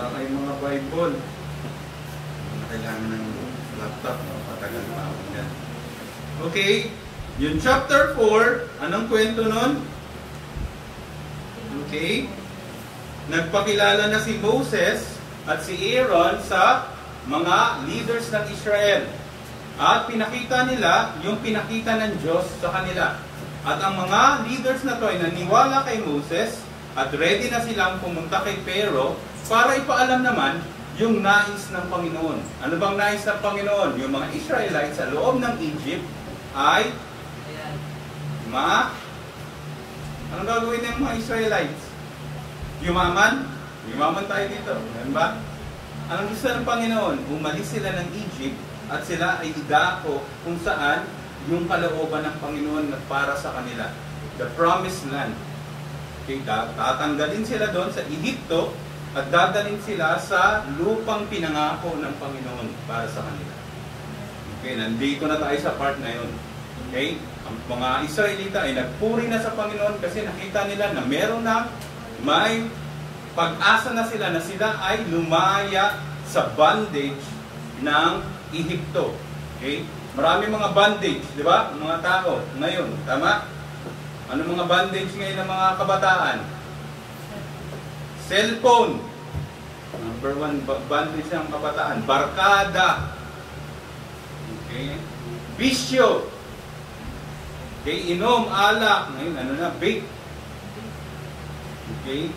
wala kayong mga Bible. Kailangan ng laptop, no? Patagal pa ako yan. Okay, yung chapter 4, anong kwento nun? Okay, nagpakilala na si Moses at si Aaron sa mga leaders ng Israel. At pinakita nila yung pinakita ng Diyos sa kanila. At ang mga leaders na to ay naniwala kay Moses at ready na silang pumunta kay Pharaoh para ipaalam naman yung nais ng Panginoon. Ano bang nais ng Panginoon? Yung mga Israelites sa loob ng Egypt ay anong gagawin ng mga Israelites? Yumaman? Yumaman tayo dito. Ano ba? Anong gusto ng Panginoon? Umalis sila ng Egypt at sila ay idako kung saan yung kalooban ng Panginoon para sa kanila. The Promised Land. Okay, tatanggalin sila doon sa Egypto at dadalhin sila sa lupang pinangako ng Panginoon para sa kanila. Okay, nandito na tayo sa part na yun. Okay, ang mga Israelita ay nagpuri na sa Panginoon kasi nakita nila na meron na may pag-asa na sila ay lumaya sa bondage ng Ehipto. Okay? Marami mga bondage, di ba? Mga tao ngayon, tama? Ano mga bondage ngayon ng mga kabataan? Cellphone. Number 1 bondage ng kabataan. Barkada. Okay? Bisyo. Okay? Inom, alak. Ngayon, ano na? Vape. Okay?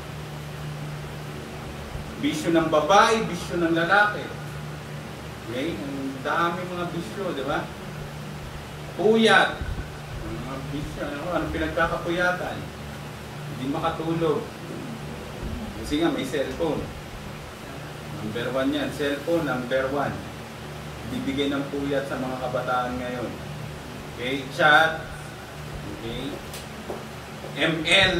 Bisyo ng babae, bisyo ng lalaki. Okay? Ang dami mga bisyo, di ba? Puyat. Mga bisyo, ano pinagkakapuyatan? Hindi makatulog. Kasi nga may cellphone. Number 1 yan. Cellphone, number 1. Bibigay ng puyat sa mga kabataan ngayon. Okay? Chat. Okay? ML.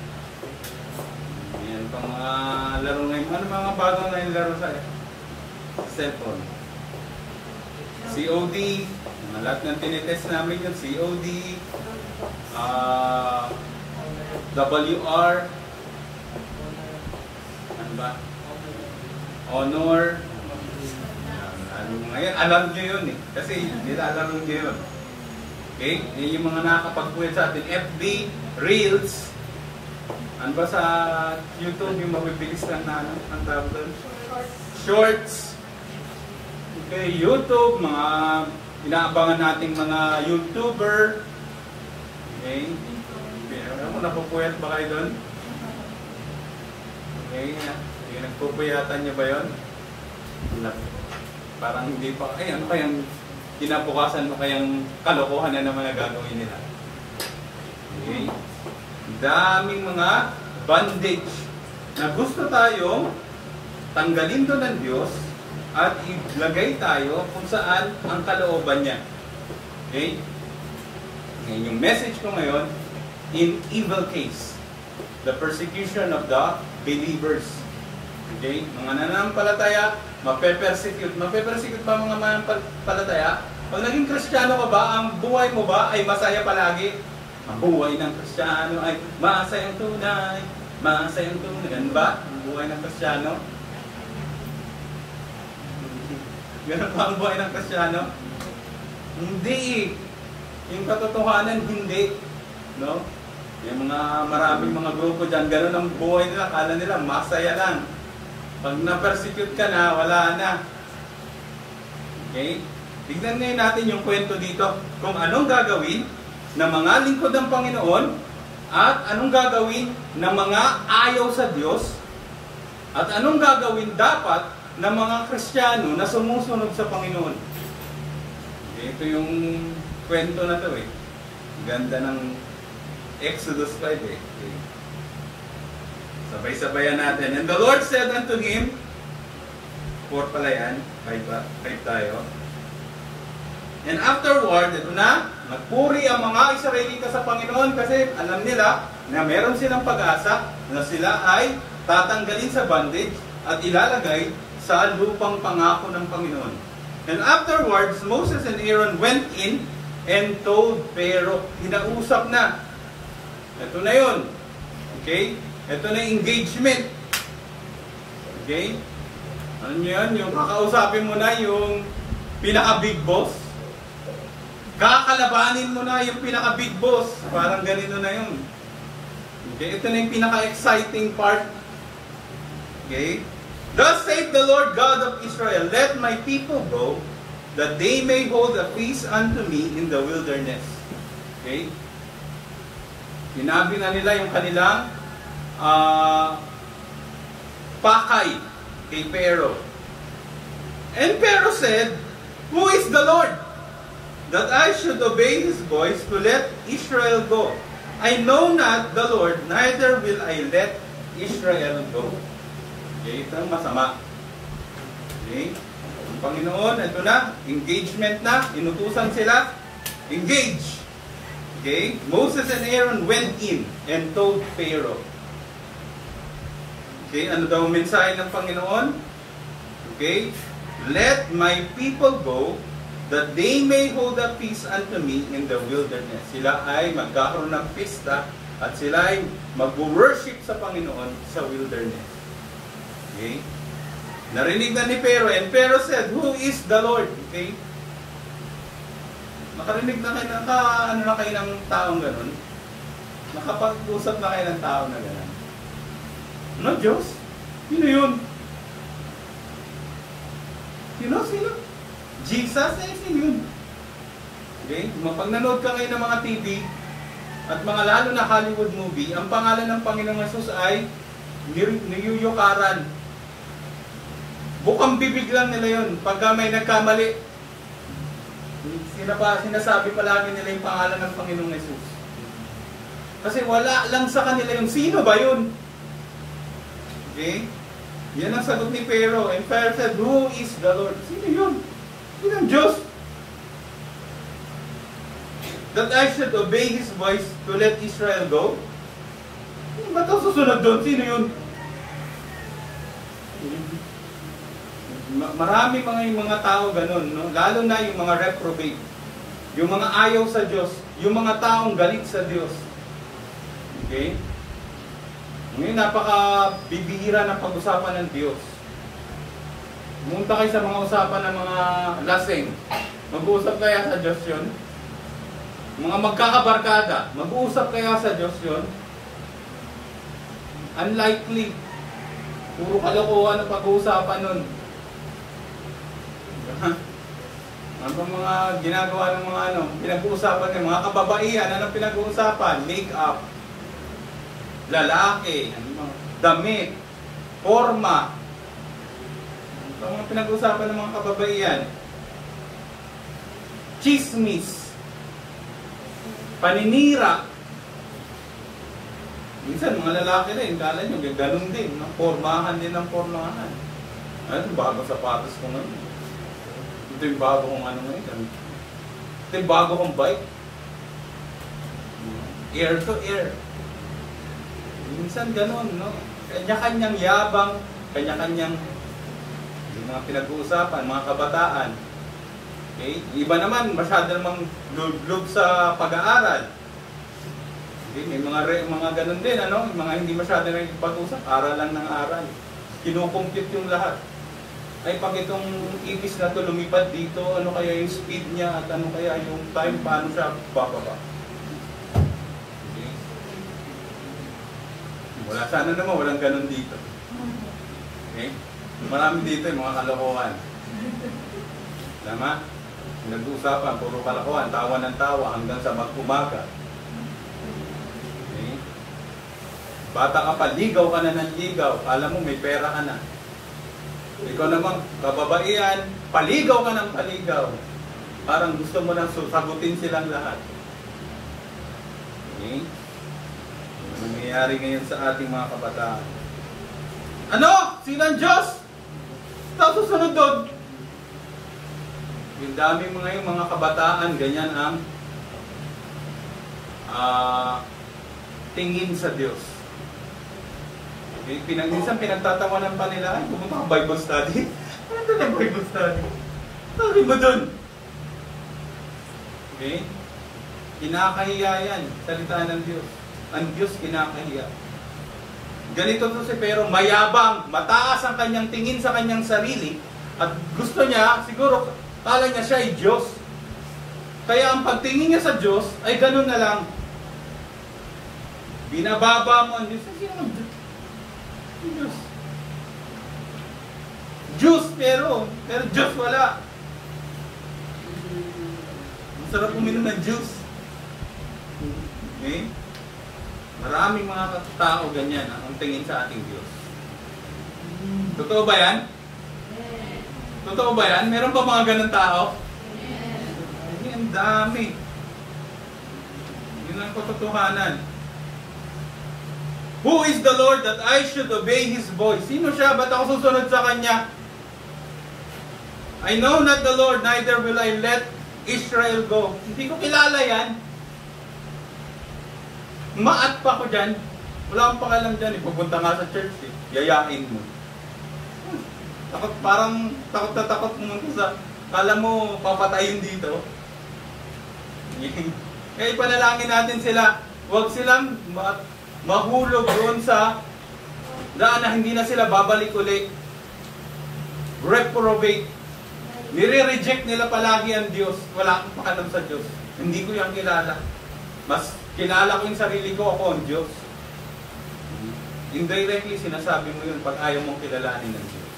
Yan pang mga laro ngayon. Ano mga bagong na yung laro sa cellphone? COD, lahat ng tinitest namin yung COD, WR, ano ba? Honor. Ngayon, alam nyo yun eh. Kasi nilalaro nyo yun. Okay? Yan yung mga nakakapagpuwet sa atin. FB, Reels. Ano ba sa YouTube yung mabibilis lang na ano? Ang tawag doon? Shorts. Okay, YouTube, mga inaabangan nating mga YouTuber. Okay. Ano, napupuyat ba kayo doon? Okay, nagpupuyatan nyo ba yun? Parang hindi pa, ano kayang kinabukasan mo kayang kalokohan na naman na gagawin nila? Okay. Daming mga bondage na gusto tayong tanggalin doon ng Diyos at ilagay tayo kung saan ang kalooban niya. Okay? Ngayon, yung message ko ngayon, in evil case, the persecution of the believers. Okay? Mga nananampalataya, mape-persecute. Mape-persecute ba mga mananampalataya? Pag naging Kristiyano ka ba, ang buhay mo ba ay masaya palagi? Ang buhay ng Kristiyano ay masayang tunay. Masayang tunay. Ganun ba? Ang buhay ng Kristiyano? Ganun ba ang buhay ng Kristiyano? Hindi. Yung katotohanan, hindi. No? Yung mga maraming mga grupo dyan, ganun ang buhay nila. Kala nila, masaya lang. Pag na-persecute ka na, wala na. Okay? Tignan ngayon natin yung kwento dito. Kung anong gagawin ng mga lingkod ng Panginoon at anong gagawin ng mga ayaw sa Diyos at anong gagawin dapat ng mga Kristiyano na sumusunod sa Panginoon. Ito yung kwento na to eh. Ganda ng Exodus 5 eh. Okay. Sabay-sabayan natin. And the Lord said unto him, 4 pala yan, 5 tayo. And afterward, ito na, nagpuri ang mga Israelita sa Panginoon kasi alam nila na meron silang pag-asa na sila ay tatanggalin sa bondage at ilalagay sa lupang pangako ng Panginoon. And afterwards, Moses and Aaron went in and told Pharaoh. Hinausap na. Ito na yun. Okay? Ito na yung engagement. Okay? Ano nyo yun? Yung kakausapin mo na yung pinaka-big boss. Kakalabanin mo na yung pinaka-big boss. Parang ganito na yun. Okay? Ito na yung pinaka-exciting part. Okay? Thus saith the Lord God of Israel, let my people go, that they may hold a feast unto me in the wilderness. Okay? Sinabi na nila yung kanilang pakay kay Pharaoh. And Pharaoh said, who is the Lord, that I should obey his voice to let Israel go? I know not the Lord, neither will I let Israel go. Okay, ito ang masama. Okay? Ang Panginoon, ito na, engagement na, inutusan sila, engage. Okay? Moses and Aaron went in and told Pharaoh. Okay, ano daw ang mensahe ng Panginoon? Okay? Let my people go, that they may hold a feast unto me in the wilderness. Sila ay magkakaroon ng pista at sila ay mag-worship sa Panginoon sa wilderness. Okay? Narinig na ni Pharaoh, and Pharaoh said, who is the Lord? Okay? Nakarinig na kayo, ano na kayo ng taong ganun? Nakapag-usap na kayo ng tao na ganun? Ano, Diyos? Sino yun? Sino? Jesus? Sino yun? Okay? Pag nanood ka ngayon ng mga TV at mga lalo na Hollywood movie, ang pangalan ng Panginoong Jesus ay niyuyukaran. Bukang bibig lang nila yun. Pagka may nagkamali, sinasabi palagi nila yung pangalan ng Panginoong Jesus. Kasi wala lang sa kanila yung sino ba yun? Okay? Yan ang sagot ni Pharaoh. And Pharaoh said, who is the Lord? Sino yun? Sino ang Diyos? That I should obey His voice to let Israel go? Ba't ang susunod doon? Sino yun? Marami mga tao ganun, no? Lalo na yung mga reprobate, yung mga ayaw sa Diyos, yung mga taong galit sa Diyos. Okay? Ngayon, napaka-bibihira ng pag-usapan ng Diyos. Pumunta kayo sa mga usapan ng mga lasing. Mag-uusap kaya sa Diyos yun? Mga magkakabarkada, mag-uusap kaya sa Diyos yun? Unlikely. Puro kalokohan ang pag-uusapan nun. Ano bang mga ginagawa ng mga pinag-uusapan ng mga kababaihan? Anong pinag-uusapan? Make-up, lalaki, damit, forma. Ano mga pinag-uusapan ng mga kababaihan? Chismis, paninira. Minsan mga lalaki rin, kala nyo, ganun din, no? Formahan din ng formahan. Ano, bago sapatos ko ngayon. Ito yung bago kong ngayon. Ito yung bago kong bike. Air to air. Minsan ganun, no? Kanya-kanyang yabang, kanya-kanyang yung mga pinag-uusapan, mga kabataan. Okay? Iba naman, masyado namang lug sa pag-aaral. Okay? May mga ganun din, ano? Mga hindi masyado na pag-usap, aral lang ng aral. Kinukompute yung lahat. Ay, pag itong ibis na to lumipad dito, ano kaya yung speed niya at ano kaya yung time, paano siya bababa. Okay? Sana naman, walang ganun dito. Okay? Marami dito yung mga kalokohan. Tama? Nag-uusapan, puro kalokohan, tawa ng tawa hanggang sa mag-umaga. Okay? Bata ka pa, ligaw ka na ng ligaw, alam mo may pera ka na. Ikaw naman, kababaihan, paligaw ka ng paligaw. Parang gusto mo nang sagutin silang lahat. Okay? Ano nangyayari ngayon sa ating mga kabataan? Ano? Sino ang Diyos? Tapos susunod doon. Yung dami mga kabataan, ganyan ang tingin sa Diyos. Okay? Minsan pinagtatawanan pa nila, ay, pumunta ka Bible study. Ano doon ang Bible study? Sabi mo doon. Okay? Kinakahiya yan, salita ng Diyos. Ang Diyos kinakahiya. Ganito to si Pero, mayabang, mataas ang kanyang tingin sa kanyang sarili, at gusto niya, siguro, kala niya siya ay Diyos. Kaya ang pagtingin niya sa Diyos, ay ganun na lang. Binababa mo ang Diyos. Sino ang Diyos? Diyos, pero Diyos wala. Masarap uminom ng juice. Okay? Maraming mga tao ganyan ang tingin sa ating Diyos. Totoo ba yan? Totoo ba yan? Meron pa mga ganun tao? Ay, ang dami. Yun ang katotohanan. Who is the Lord that I should obey His voice? Sino siya? Ba't ako susunod sa Kanya? I know not the Lord, neither will I let Israel go. Hindi ko kilala yan. Maat pa ko dyan. Wala akong pakalam dyan. Pupunta nga sa church. Yayain mo. Takot na takot mo sa... Kala mo papatayin dito. Kaya ipanalangin natin sila. Huwag silang mahulog doon sa daan na hindi na sila babalik uli. Reprobate. Nire-reject nila palagi ang Diyos. Wala akong pakalam sa Diyos. Hindi ko yung kilala. Mas kilala ko yung sarili ko, ako ang Diyos. Indirectly, sinasabi mo yun pag ayaw mong kilalanin ng Diyos.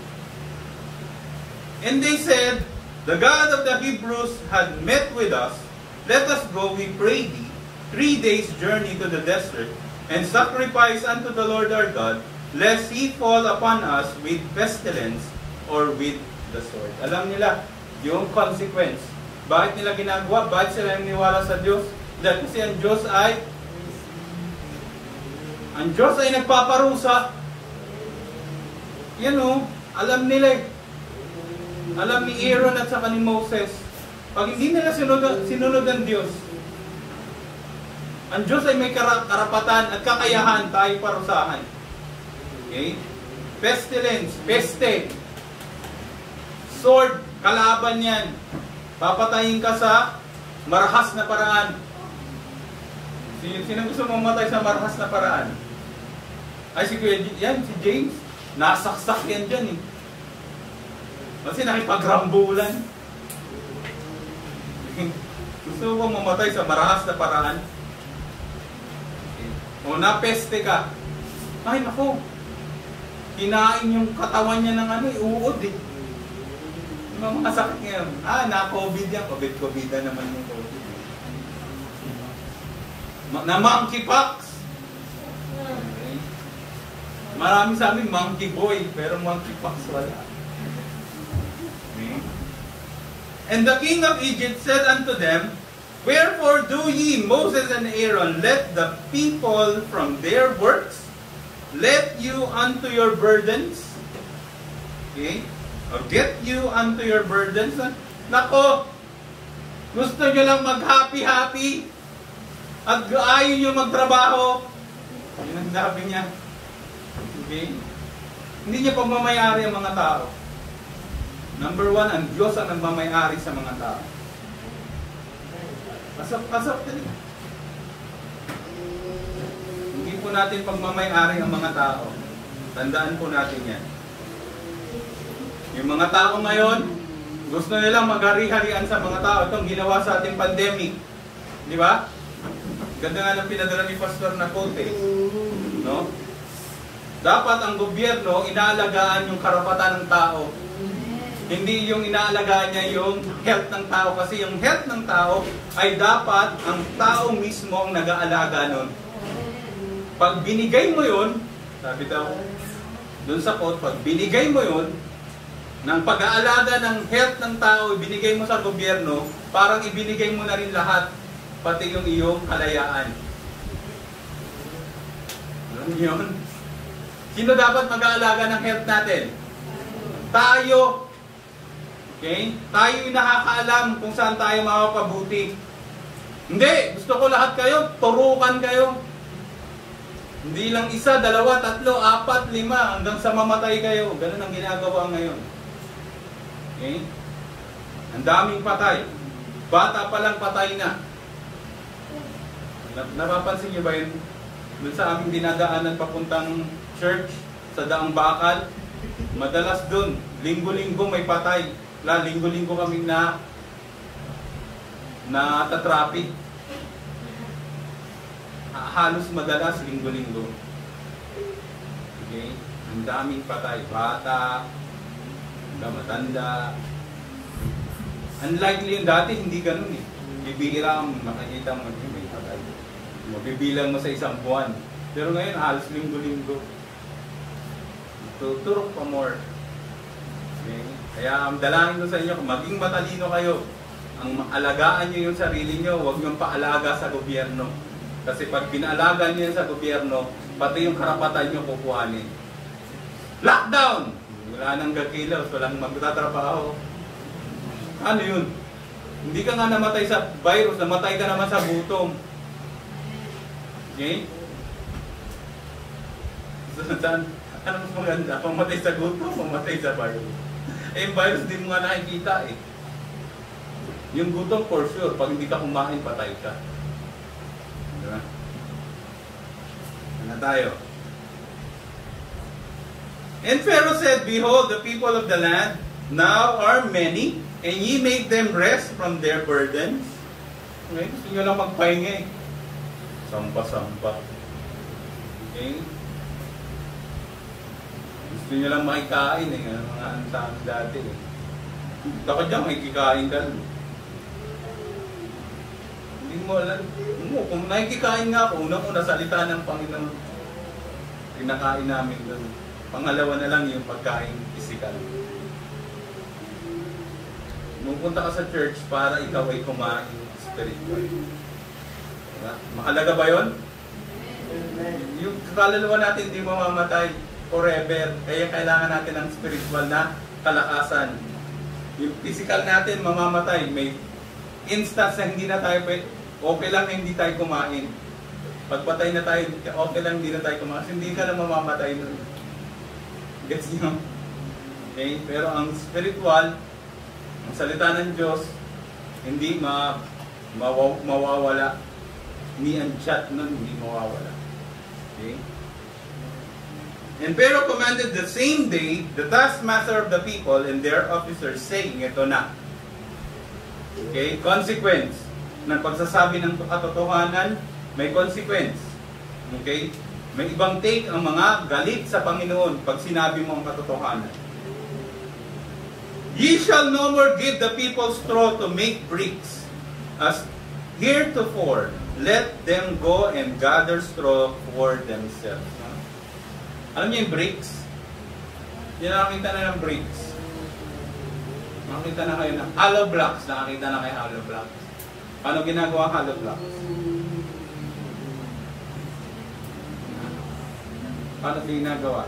And they said, the God of the Hebrews had met with us. Let us go, we pray thee, 3 days' journey to the desert, and sacrifice unto the Lord our God, lest He fall upon us with pestilence or with the sword. Alam nila yung consequence. Bakit nila ginagawa? Bakit sila naniwala sa Diyos? Dahil kasi ang Diyos ay nagpaparusa. Yan o, alam nila eh. Alam ni Aaron at saka ni Moses. Pag hindi nila sinunod ang Diyos, ang Diyos ay may karapatan at kakayahan tayo parusahan. Okay? Pestilence, peste. Sword, kalaban yan. Papatayin ka sa marahas na paraan. Sino gusto mamatay sa marahas na paraan? Ay, si James. Nasaksak yan dyan eh. Kasi nakipagrambulan. Gusto mo mamatay sa marahas na paraan? O napeste ka. Ay, naku. Kinain yung katawan niya ng uod eh. Yung mga sakit ngayon. Na-COVID yan. COVID na naman yung COVID. Na monkeypox. Okay. Marami sa amin monkey boy, pero monkeypox wala. Okay. And the king of Egypt said unto them, wherefore do ye, Moses and Aaron, let the people from their works, let you unto your burdens. Okay? Or get you unto your burdens. Nako, gusto nyo lang mag-happy-happy at ayaw nyo magtrabaho. Yun ang sabi niya. Okay? Hindi niya pagmamayari ang mga tao. Number one, ang Diyos ang nagmamayari sa mga tao. Pasok talaga. Hindi po natin pagmamayari ang mga tao. Tandaan po natin yan. Yung mga tao ngayon, gusto nilang maghari-harian sa mga tao. Itong ginawa sa ating pandemic. Di ba? Ganda nga ng pinadala ni Pastor na quote eh. No? Dapat ang gobyerno inaalagaan yung karapatan ng tao. Hindi yung inaalagaan niya yung health ng tao. Kasi yung health ng tao ay dapat ang tao mismo ang nag-aalaga nun. Pag binigay mo yun, sabi daw, dun sa quote, pag binigay mo yun, ng pag-aalaga ng health ng tao, ibinigay mo sa gobyerno, parang ibinigay mo na rin lahat, pati yung iyong kalayaan. Alam niyo yun? Sino dapat mag-aalaga ng health natin? Tayo. Okay? Tayo yung nakakaalam kung saan tayo makapabuti. Hindi! Gusto ko lahat kayo, turukan kayo. Hindi lang isa, dalawa, tatlo, apat, lima, hanggang sa mamatay kayo. Ganun ang ginagawa ngayon. Okay? Ang daming patay. Bata pa lang patay na. Napapansin niyo ba yun? Doon sa aming dinadaanan papuntang church, sa Daang Bakal, madalas doon, linggo-linggo may patay. Linggo-linggo kaming na traffic. Halos madalas linggo-linggo. Okay? Ang daming patay. Bata, matanda. Unlikely yung dati, hindi ganun eh. Bibihira ang makikita mo may patay. Mabibilang mo sa isang buwan. Pero ngayon, halos linggo-linggo. Turok pa more. Okay? Kaya ang dalangin ko sa inyo, maging matalino kayo. Ang alagaan nyo yung sarili nyo, huwag nyo paalaga sa gobyerno. Kasi pag pinaalaga nyo yan sa gobyerno, pati yung karapatan nyo kukuhanin. Lockdown! Wala nang gakilaw, walang magtatrabaho. Ano yun? Hindi ka nga namatay sa virus, namatay ka naman sa gutom. Okay? Anong mas maganda? Pamatay sa gutom, pamatay sa virus. Eh, yung virus di mo nga nakikita eh. Yung gutom for sure, pag hindi ka kumain, patay ka. Diba? Ano tayo? And Pharaoh said, "Behold, the people of the land now are many, and ye make them rest from their burdens." Okay? Gusto nyo lang magpahinga eh. Sampa-sampa. Okay? Gusto nyo lang makikain eh. Ang mga ansang dati eh. Takot dyan, makikikain ka. Hindi mo alam. Kung nakikikain nga ako, unang-una salita ng Panginoon. Pinakain namin doon. Pangalawa na lang yung pagkain physical. Pumunta ka sa church para ikaw ay kumain spiritual. Diba? Mahalaga ba yun? Yung kaluluwa natin hindi mamamatay forever. Kaya kailangan natin ng spiritual na kalakasan. Yung physical natin mamamatay. May instance na hindi na tayo, okay lang na hindi tayo kumain. Pagpatay na tayo, okay lang hindi na tayo kumain. Hindi ka na mamamatay nun. Gets nyo? Okay? Pero ang spiritual, ang salita ng Diyos, hindi mawawala. Ni ang chat nun, hindi mawawala. Okay? And Pharaoh commanded the same day the taskmaster of the people and their officers, saying, ito na. Okay? Consequence ng pagsasabi ng katotohanan, may consequence. Okay? May ibang take ang mga galit sa Panginoon pag sinabi mo ang katotohanan. Ye shall no more give the people straw to make bricks, as heretofore. Let them go and gather straw for themselves. Alam niyo yung bricks? Yan, nakakita na ng bricks. Nakakita na kayo ng hollow blocks. Nakakita na kayo hollow blocks. Paano ginagawa ang hollow blocks? Paano ginagawa?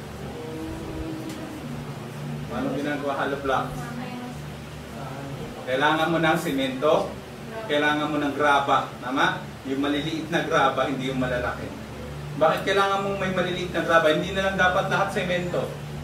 Paano ginagawa hollow blocks? Kailangan mo ng simento, kailangan mo ng graba. Tama? Yung maliliit na graba, hindi yung malalaki. Bakit kailangan mong may maliliit na graba? Hindi na lang dapat lahat semento.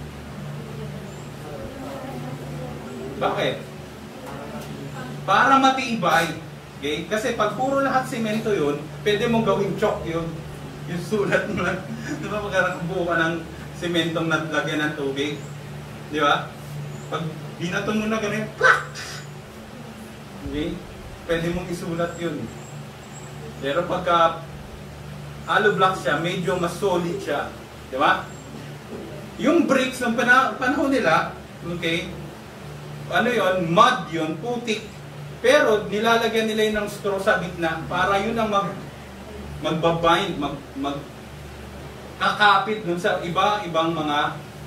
Bakit? Para matibay. Okay? Kasi pag puro lahat semento yun, pwede mong gawing chalk yun. Yung sulat mo lang. Di ba magkakabuo ka ng sementong naglagyan ng tubig? Di ba? Pag binaton mo na ganun, okay? Pwede mong isulat yun. Pero pagka hollow block siya, medyo mas solid siya. Di ba? Yung bricks ng panahon nila, okay, ano yon, mud yon, putik. Pero nilalagyan nila yun ng straw sa gitna para yun ang magbabind, kakapit dun sa ibang mga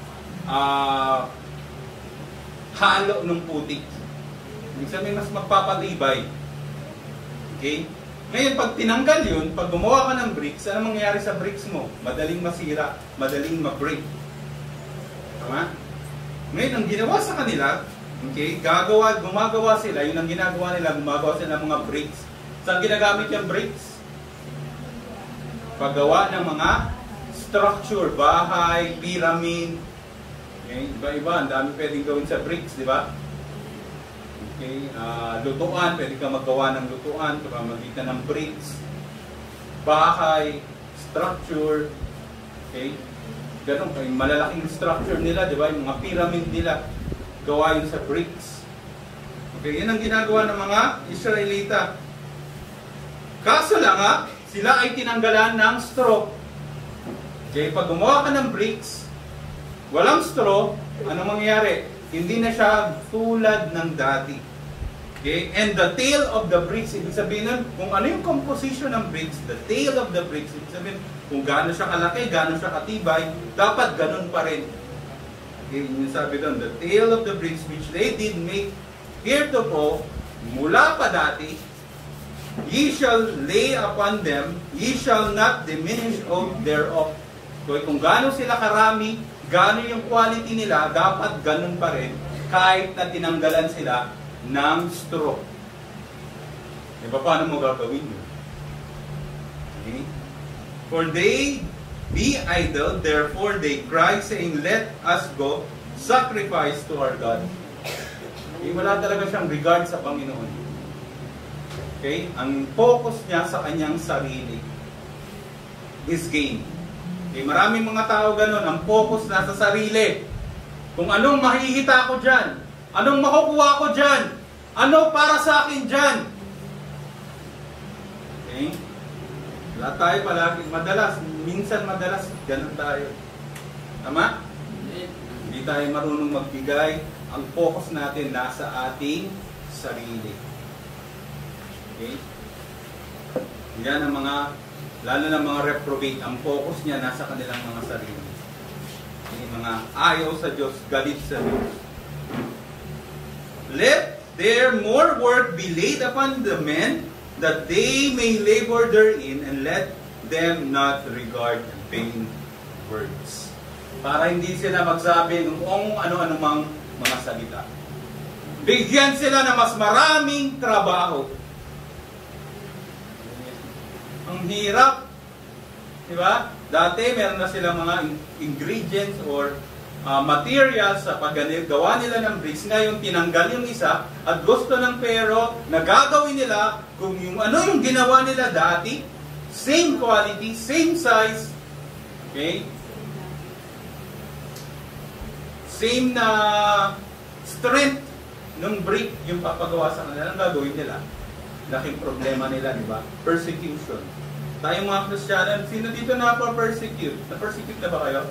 halo ng putik. Ibig sabihin, mas magpapatibay. Okay? Ngayon, pag tinanggal yun, pag gumawa ka ng bricks, ano mangyayari sa bricks mo? Madaling masira, madaling ma-break. Tama? Ngayon, ang ginawa sa kanila, okay, gumagawa sila, yun ang ginagawa nila, gumagawa sila ng mga bricks. Saan ginagamit yung bricks? Paggawa ng mga structure, bahay, pyramid. Okay, iba-iba, ang dami pwedeng gawin sa bricks, di ba? Okay, lutuan, pwede ka maggawa ng lutuan, pamamagitan ng bricks. Bahay, structure. Okay? Ganun, yung malalaking structure nila, di ba? Yung mga pyramid nila, gawa yun sa bricks. Okay, yun ang ginagawa ng mga Israelita. Kaso lang sila ay tinanggalan ng straw. Okay, pag gumawa ka ng bricks, walang straw, ano mangyayari? Hindi na siya tulad ng dati. Okay, and the tail of the bricks, ibig sabihin nun, kung ano yung composition ng bricks, the tail of the bricks, ibig sabihin, kung gaano siya kalaki, gaano siya katibay, dapat ganun pa rin. Okay, yung sabi doon, the tail of the bricks which they did make heretofore, mula pa dati, ye shall lay upon them, ye shall not diminish of thereof. So, kung gaano sila karami, gaano yung quality nila, dapat ganun pa rin, kahit na tinanggalan sila ng straw. Diba, paano mo gagawin yun? Okay? For they be idle, therefore they cry, saying, let us go sacrifice to our God. Okay? Wala talaga siyang regard sa Panginoon. Okay? Ang focus niya sa kanyang sarili is gain. Okay? Maraming mga tao ganun, ang focus na sa sarili. Kung anong mahihita ko dyan, anong makukuha ko dyan, ano para sa akin dyan. Okay? Wala tayo palagi, minsan madalas, ganun tayo. Tama? Hindi tayo marunong magbigay. Ang focus natin nasa ating sarili. Okay? Yan ang mga, lalo na mga reprobate, ang focus niya nasa kanilang mga sarili. Okay? Mga ayaw sa Diyos, galit sa Diyos. Let there more work be laid upon the men, that they may labor therein, and let them not regard vain words. Para hindi sila magsabi ng kung ano-ano mang mga salita. Bigyan sila ng mas maraming trabaho. Ang hirap. Diba? Dati meron na silang mga ingredients or materials sa paggawa nila ng bricks. Ngayon, tinanggal yung isa at gusto ng pero nagagawin nila kung yung ano yung ginawa nila dati, same quality, same size, okay? Same na strength ng brick yung papagawa sa kanila. Ang gagawin nila? Laking problema nila, di ba? Persecution. Tayong mga Kristiyano, sino dito na-persecute? Na-persecute na ba kayo?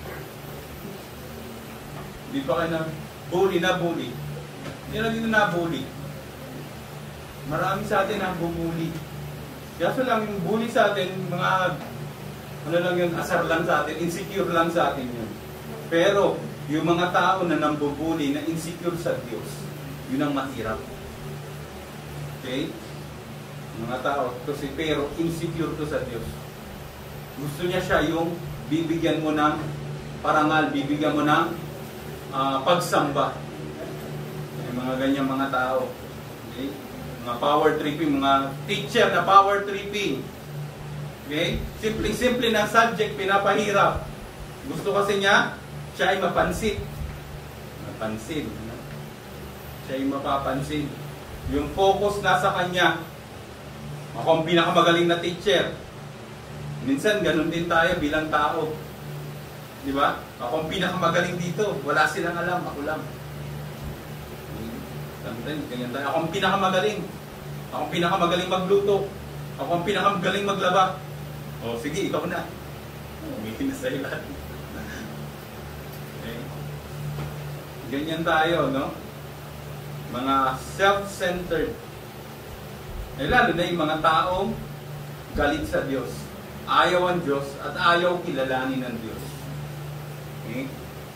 Hindi pa kayo na-bully. Hindi na dito na-bully. Marami sa atin ang bumuli. Kaso lang yung bully sa atin, mga ano lang yun, asar lang sa atin, insecure lang sa atin yun. Pero yung mga tao na nambubuli, na insecure sa Diyos, yun ang mahirap. Okay? Mga tao, kasi pero insecure to sa Diyos. Gusto niya siya yung bibigyan mo ng parangal, bibigyan mo ng pagsamba. Yung mga ganyang mga tao. Okay? Mga power tripping, mga teacher na power tripping. Okay? Simple-simple na subject, pinapahirap. Gusto kasi niya, siya ay mapansin. Mapansin. Siya ay mapapansin. Yung focus nasa kanya. Ako ang pinakamagaling na teacher. Minsan, ganun din tayo bilang tao. Di ba? Ako ang pinakamagaling dito. Wala silang alam. Ako lang. Sometimes, ganyan tayo. Ako ang pinakamagaling. Ako ang pinakamagaling magluto. Ako ang pinakamagaling maglaba. O, sige, ikaw na. Umitin na sa'yo lahat. Okay. Ganyan tayo, no? Mga self-centered. Eh, lalo na yung mga taong galit sa Diyos. Ayaw ang Diyos at ayaw kilalanin ng Diyos. Okay?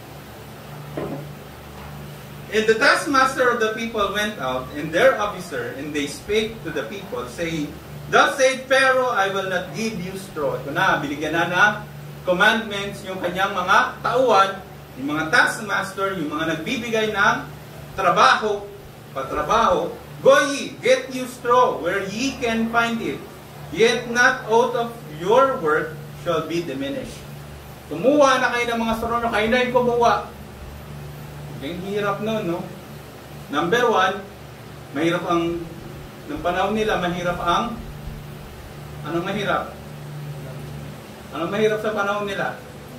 And the taskmaster of the people went out, and their officer, and they spake to the people, saying, Thus said Pharaoh, I will not give you straw. Ito na, binigyan na ng commandments yung kanyang mga tauhan, yung mga taskmaster, yung mga nagbibigay ng trabaho, patrabaho. Go ye, get you straw, where ye can find it. Yet not out of your work shall be diminished. Kumuha na kayo ng mga straw, kayo na yung kumuha. Ang hirap nun, no? Number one, mahirap ang, ng panahon nila, mahirap ang, anong mahirap? Ano mahirap sa panahon nila?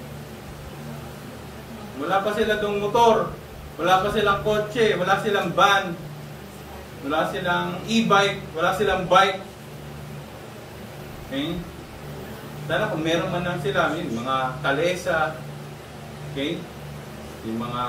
Wala pa sila dong motor, wala pa silang kotse, wala silang van, wala silang e-bike, wala silang bike. Okay? Sana kung meron man lang sila, yung mga kalesa, okay? Yung mga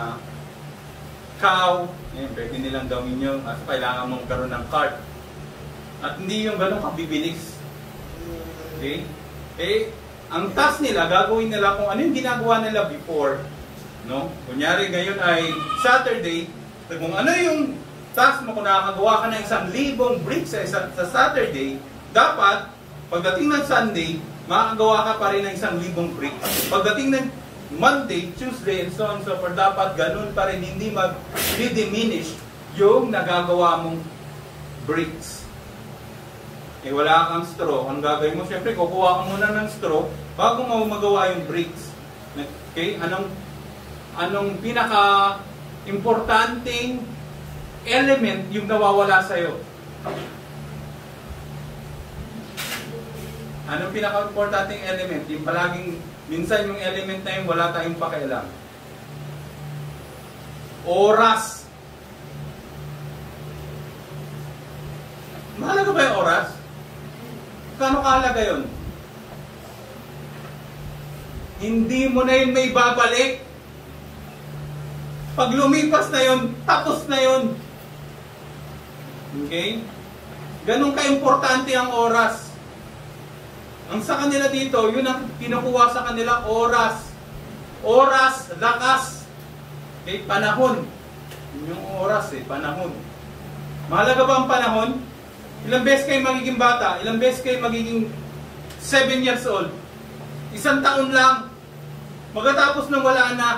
cow, yun, pwede nilang gawin yun kasi kailangan mong karoon ng cart. At hindi yung ganun kabibilis. Okay? Eh, ang task nila, gagawin nila kung ano yung ginagawa nila before. No? Kunyari ngayon ay Saturday, kung ano yung task mo kung nakakagawa ka ng 1,000 bricks sa Saturday, dapat pagdating ng Sunday, makakagawa ka pa rin ng 1,000 bricks. Pagdating ng Monday, Tuesday, and so on so forth, dapat ganun pa rin, hindi mag-diminish yung nagagawa mong bricks. Eh wala kang straw, ang gagawin mo, syempre kukuha ka muna ng straw bago mo magawa yung bricks. Okay? Anong pinaka-importanting element yung nawawala sa'yo? Anong pinaka-importanting element? Yung palaging, minsan yung element na yun, wala tayong pakialam. Oras. Mahalaga ba yung oras? Kano kahalaga yun? Hindi mo na yun may babalik. Pag lumipas na yun, tapos na yun. Okay? Ganun ka-importante ang oras. Ang sa kanila dito, yun ang kinukuha sa kanila, oras. Oras, lakas. Okay? Panahon. Yun yung oras panahon. Mahalaga ba ang panahon? Ilang beses kayo magiging bata? Ilang beses kayo magiging 7 years old? 1 taon lang. Magkatapos nang wala na.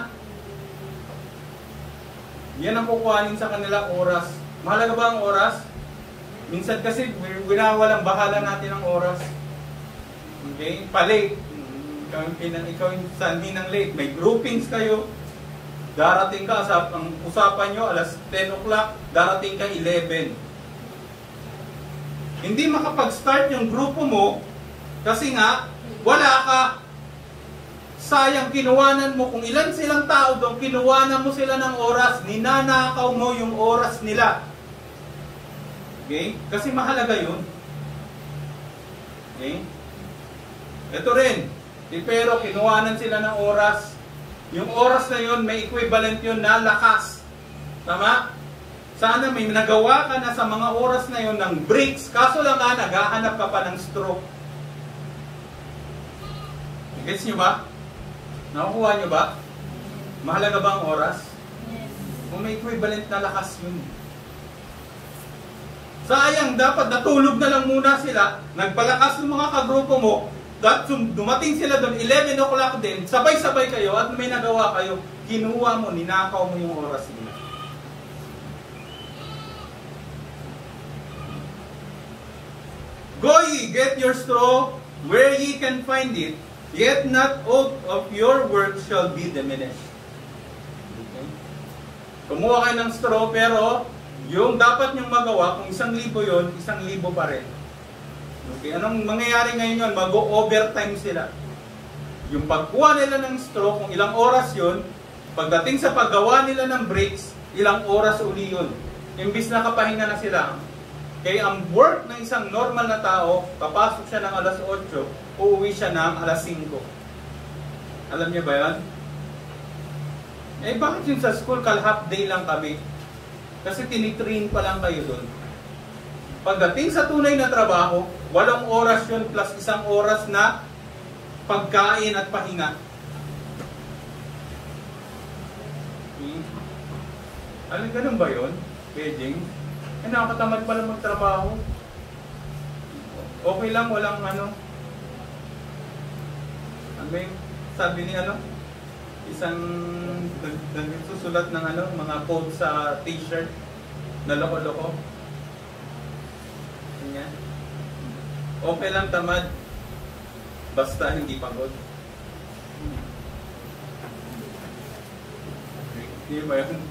Yan ang kukuhanin sa kanila, oras. Mahalaga ba ang oras? Minsan kasi winawalang bahala natin ang oras. Okay? Pa-late. Ikaw yung sanhi ng late. May groupings kayo. Darating ka, ang usapan nyo alas 10 o'clock, darating ka 11. Hindi makapag-start yung grupo mo kasi nga, wala ka. Sayang, kinuwanan mo. Kung ilan silang tao doon, kinuwanan mo sila ng oras. Ninanakaw mo yung oras nila. Okay? Kasi mahalaga yun. Okay? Ito rin. Pero kinuwanan sila ng oras. Yung oras na yun, may equivalent yun na lakas. Tama? Sana may nagawa ka na sa mga oras na yon ng bricks, kaso lang naghahanap ka pa ng stroke. Gets nyo ba? Nakukuha nyo ba? Mahalaga ba ang oras? Yes. Kung may equivalent na lakas yun. Sayang, dapat natulog na lang muna sila, nagpalakas ng mga kagrupo mo, dumating sila doon, 11 o'clock din, sabay-sabay kayo at may nagawa kayo, kinuha mo, ninakaw mo yung oras nila. Go ye, get your straw where ye can find it, yet not all of your work shall be diminished. Okay? Kumuha kayo ng straw, pero yung dapat nyong magawa, kung 1,000 yun, 1,000 pa rin. Okay? Anong mangyayari ngayon yun? Mag-overtime sila. Yung pagkuha nila ng straw, kung ilang oras yun, pagdating sa paggawa nila ng bricks, ilang oras uli yun. Imbis na kapahinga na sila. Kaya ang work ng isang normal na tao, papasok siya ng alas 8, uuwi siya ng alas 5. Alam niyo ba yan? Eh bakit yun sa school, half day lang kami? Kasi tinitrain pa lang kayo doon. Pagdating sa tunay na trabaho, 8 oras yun plus 1 oras na pagkain at pahinga. Alam, ganun ba yun? Beijing? Eh, nakakatamad pala magtrabaho. Okay lang, walang ano. May sabi ni isang nagsusulat ng mga quote sa t-shirt na loko-loko. Ganyan. Okay lang tamad, basta hindi pagod. Hindi ba yun?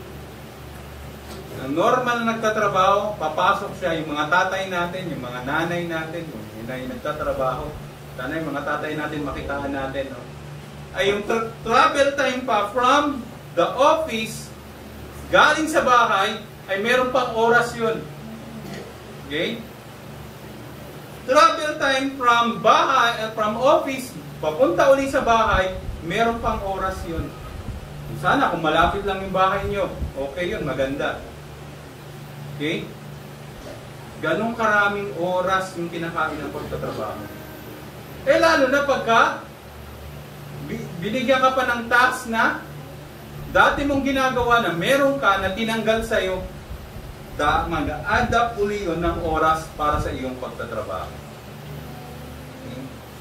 Ang normal na nagtatrabaho, papasok siya, yung mga tatay natin, yung mga nanay natin, yung inay nagtatrabaho, Sana yung mga tatay natin makitaan natin, no? Ay yung travel time pa from the office galing sa bahay ay meron pang oras yun. Okay? Travel time from bahay, from office papunta uli sa bahay, meron pang oras yun. Sana kung malapit lang yung bahay nyo, okay yun, maganda. Okay? Ganong karaming oras yung kinakain ng pagtatrabaho. Eh lalo na pagka binigyan ka pa ng task na dati mong ginagawa na meron ka na tinanggal sa'yo, mag-add up uli yun ng oras para sa iyong pagtatrabaho. Okay?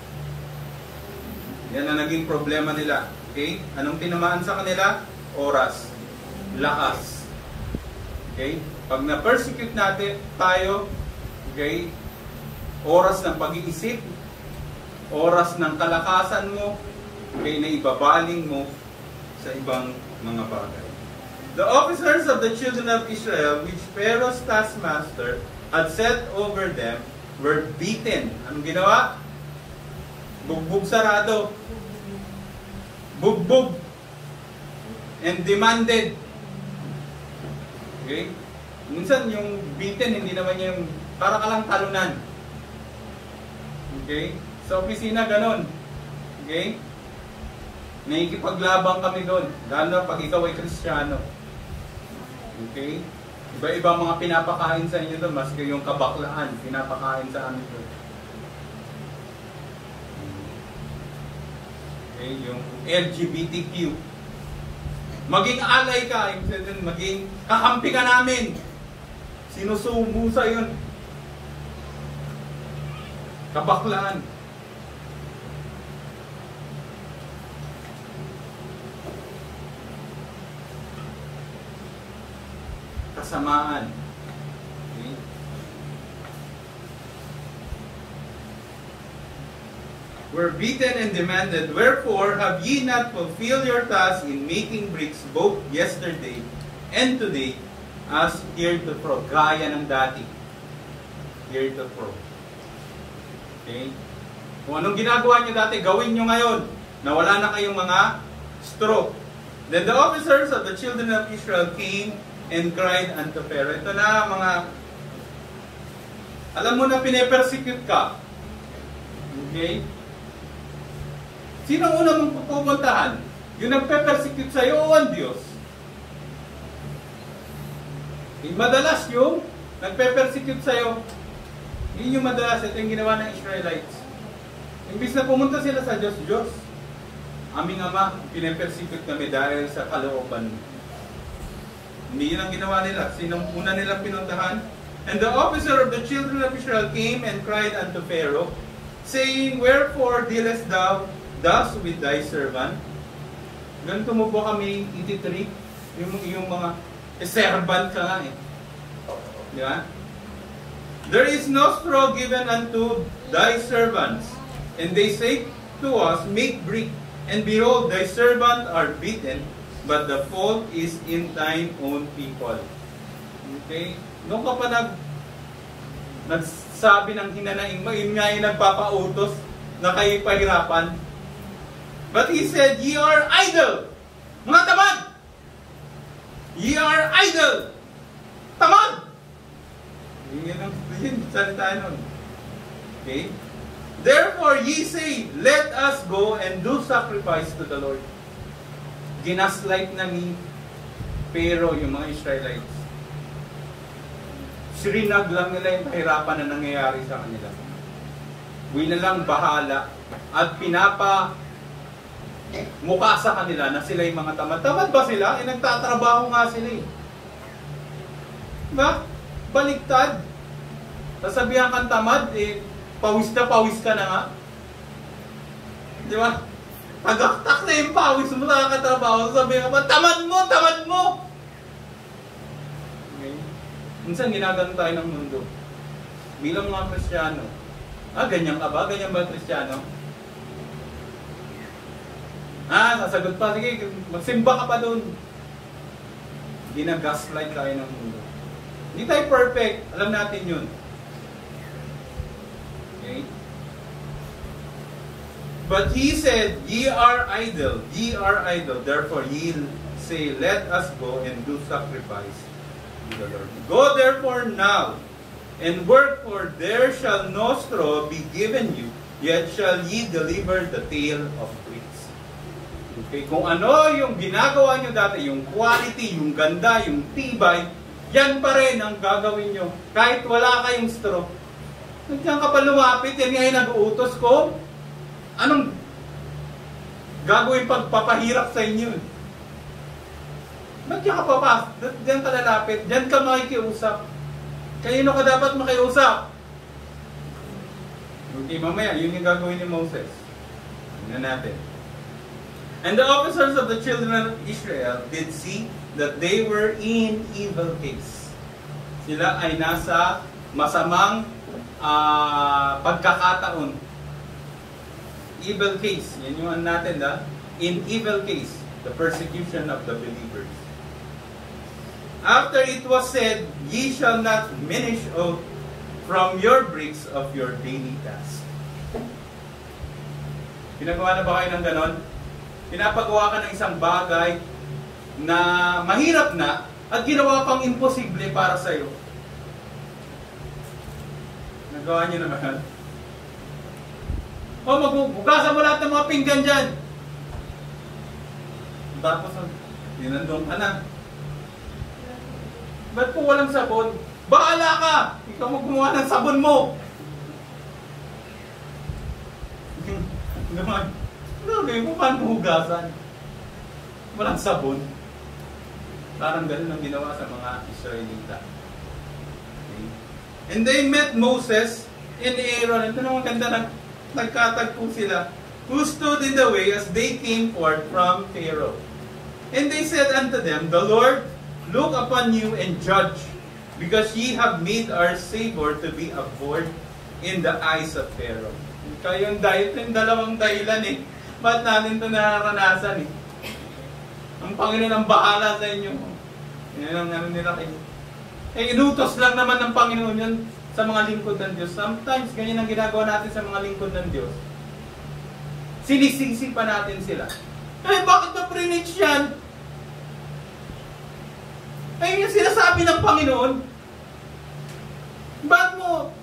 Yan ang naging problema nila. Okay? Anong tinamaan sa kanila? Oras. Lakas. Okay? Pag na-persecute natin tayo, okay, oras ng pag-iisip, oras ng kalakasan mo, okay, na ibabaling mo sa ibang mga bagay. The officers of the children of Israel, which Pharaoh's taskmaster had set over them, were beaten. Anong ginawa? Bugbog sarado. Bugbog. And demanded. Okay? Minsan yung beaten, hindi naman yung para ka lang talunan. Okay? Sa opisina, ganon. Okay? Nakikipaglabang kami doon. Lalo na pag ikaw ay Kristiyano. Okay? Iba-iba mga pinapakain sa inyo doon. Maski yung kabaklaan, pinapakain sa amin doon. Okay? Yung LGBTQ. Maging alay ka. Maging kakampi ka namin. Sinusumo sa yun. Kabaklaan. Kasamaan. Okay? Were beaten and demanded, wherefore have ye not fulfilled your task in making bricks both yesterday and today, as heretofore? Gaya ng dati. Heretofore. Okay? Kung anong ginagawa nyo dati, gawin nyo ngayon, na wala na kayong mga straw. Then the officers of the children of Israel came and cried unto Pharaoh. Ito na mga, alam mo na pine-persecute ka. Okay? Sino una mong pupuntahan? Yung nagpe-persecute sa'yo o ang Diyos? Madalas yung nagpe-persecute sa'yo. Yun yung madalas. Ito yung ginawa ng Israelites. Imbis na pumunta sila sa Diyos, Diyos, aming Ama, pine-persecute kami dahil sa kalooban mo. Hindi yun ang ginawa nila. Sinong una nilang pinuntahan? And the officer of the children of Israel came and cried unto Pharaoh, saying, wherefore dealest thou thus with thy servant? Ganito mo po kami ititreat? Yung mga servant ka nga eh. Di ba? There is no straw given unto thy servants. And they say to us, make brick. And behold, thy servants are beaten, but the fault is in thine own people. Okay? Noong ka pa nagsabi ng hinanaing mo, yun nga yung nagpapautos na kayo pahirapan. But he said, ye are idle. Mga tamad! Ye are idle. Tamad! Yun yung salita nun. Okay? Therefore ye say, let us go and do sacrifice to the Lord. Ginaslight na ni Pharaoh yung mga Israelites. Sirinag lang nila yung kahirapan na nangyayari sa kanila. Huwag na lang bahala at mukha sa kanila na sila yung mga tamad. Tamad ba sila? Eh, nagtatrabaho nga sila eh. Diba? Baliktad. Sasabihan kang tamad, eh, pawis ka na nga. Diba? Tagaktak na yung pawis mo na kakatrabaho. Sabihan ka pa, tamad mo! Okay? Minsan ginagano tayo ng mundo. Bilang mga Kristiyano. Ganyan ka ba? Ganyan ba Kristiyano? Sasagot pa. Sige, magsimba ka pa dun. Ginagaslight tayo ng mundo. Hindi tayo perfect. Alam natin yun. Okay? But he said, ye are idle, therefore ye say, let us go and do sacrifice to the Lord. Go therefore now, and work, for there shall no straw be given you, yet shall ye deliver the tale of bricks. Okay, kung ano yung ginagawa nyo dati, yung quality, yung ganda, yung tibay, yan pa rin ang gagawin nyo. Kahit wala kayong straw. Nandiyan ka pa lumapit, yan nga yung nag-uutos ko. Anong gagawin pagpapahirap sa inyo? Ba't ka papas? Diyan ka lalapit, diyan ka makikiusap. Kanino ka dapat makiusap? Okay, mamaya, yun yung gagawin ni Moses. Tingnan natin. And the officers of the children of Israel did see that they were in evil case. Sila ay nasa masamang pagkakataon. Evil case. Yan yung natin in evil case, the persecution of the believers. After it was said, ye shall not diminish from your bricks of your daily task. Pinagawa na ba kayo ng ganon? Pinapagawa ka ng isang bagay na mahirap na at ginawa pang imposible para sa iyo. Nagawa niyo naman. O, magbugasan mo lahat ng mga pinggan dyan. Tapos, dinandong ka na. Ba't po walang sabon? Bahala ka! Ikaw mo gumawa ng sabon mo! Naman, gagawin mo, paano hugasan? Walang sabon. Parang ganun ang ginawa sa mga Israelita. Okay. And they met Moses and Aaron. Ito naman ganda, nagkatagpo sila, who stood in the way as they came forth from Pharaoh. And they said unto them, the Lord look upon you and judge, because ye have made our Savior to be abhorred in the eyes of Pharaoh. Kayong dalawang dahilan eh. Ba't natin ito nararanasan eh? Ang Panginoon ang bahala sa inyo. Yan ang nila kayo. Eh, inutos lang naman ng Panginoon yan sa mga lingkod ng Diyos. Sometimes, ganyan ang ginagawa natin sa mga lingkod ng Diyos. Sinisisi pa natin sila. Eh, bakit na preach yan? Eh, yung sinasabi ng Panginoon, ba't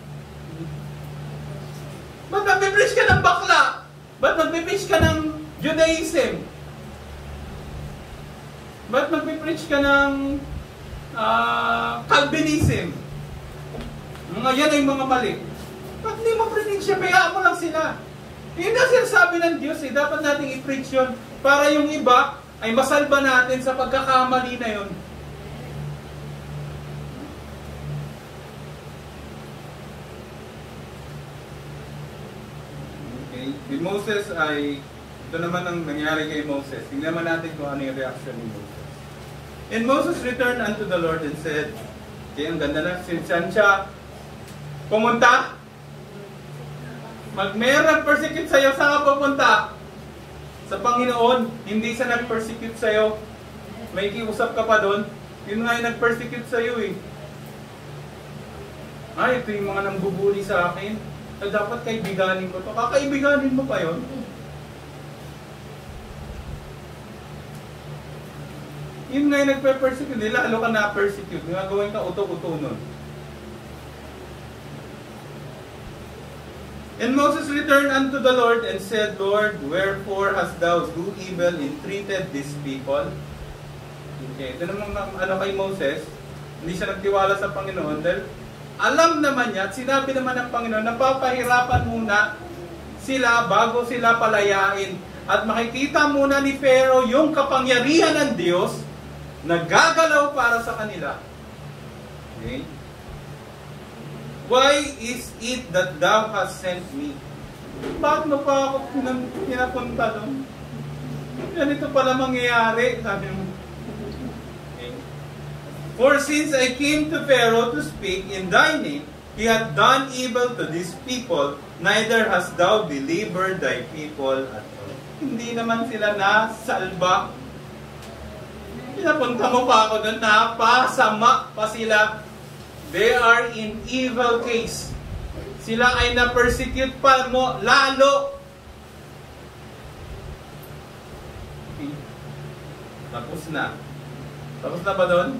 magpipreach ka ng bakla? Ba't magpipreach ka ng Judaism? Ba't magpipreach ka ng Calvinism? Yan ay mga mali. Ba't hindi mo preach siya? Bayaan mo lang sila. Yun ang sinasabi ng Diyos eh. Dapat nating i-preach yun para yung iba ay masalba natin sa pagkakamali na yun. Si Moses ay, ito naman ang nangyari kay Moses. Tingnan naman natin kung ano yung reaction ni Moses. And Moses returned unto the Lord and said, ang ganda na, saan siya pumunta? Mayroon persecute sa'yo, saan ka pupunta? Sa Panginoon, hindi siya nag-persecute sa'yo. May kiusap ka pa doon. Yun nga yung nag-persecute sa'yo eh. Ay, ito yung mga nangbubuli sa akin. Dapat kaibiganin ko to. Kakaibiganin mo pa yon. Yun nga yung nagpe-persecute. Lalo ka na-persecute. Gagawin ka uto-uto nun. And Moses returned unto the Lord and said, Lord, wherefore hast thou do evil entreated these people? Okay, ito naman kay Moses. Hindi siya nagtiwala sa Panginoon dahil alam naman niya at sinabi naman ng Panginoon na papahirapan muna sila bago sila palayain. At makikita muna ni Pharaoh yung kapangyarihan ng Diyos na gagalaw para sa kanila. Okay? Why is it that thou hast sent me? Bakit mo pa ako pinapunta doon? Ganito pala mangyayari. Sabi mo. For since I came to Pharaoh to speak in thy name, he hath done evil to these people, neither hast thou delivered thy people at all. Hindi naman sila nasalba. Pinapunta mo pa ako doon, napasama pa sila. They are in evil case. Sila ay na-persecute pa mo lalo. happy. Tapos na. Tapos na ba doon?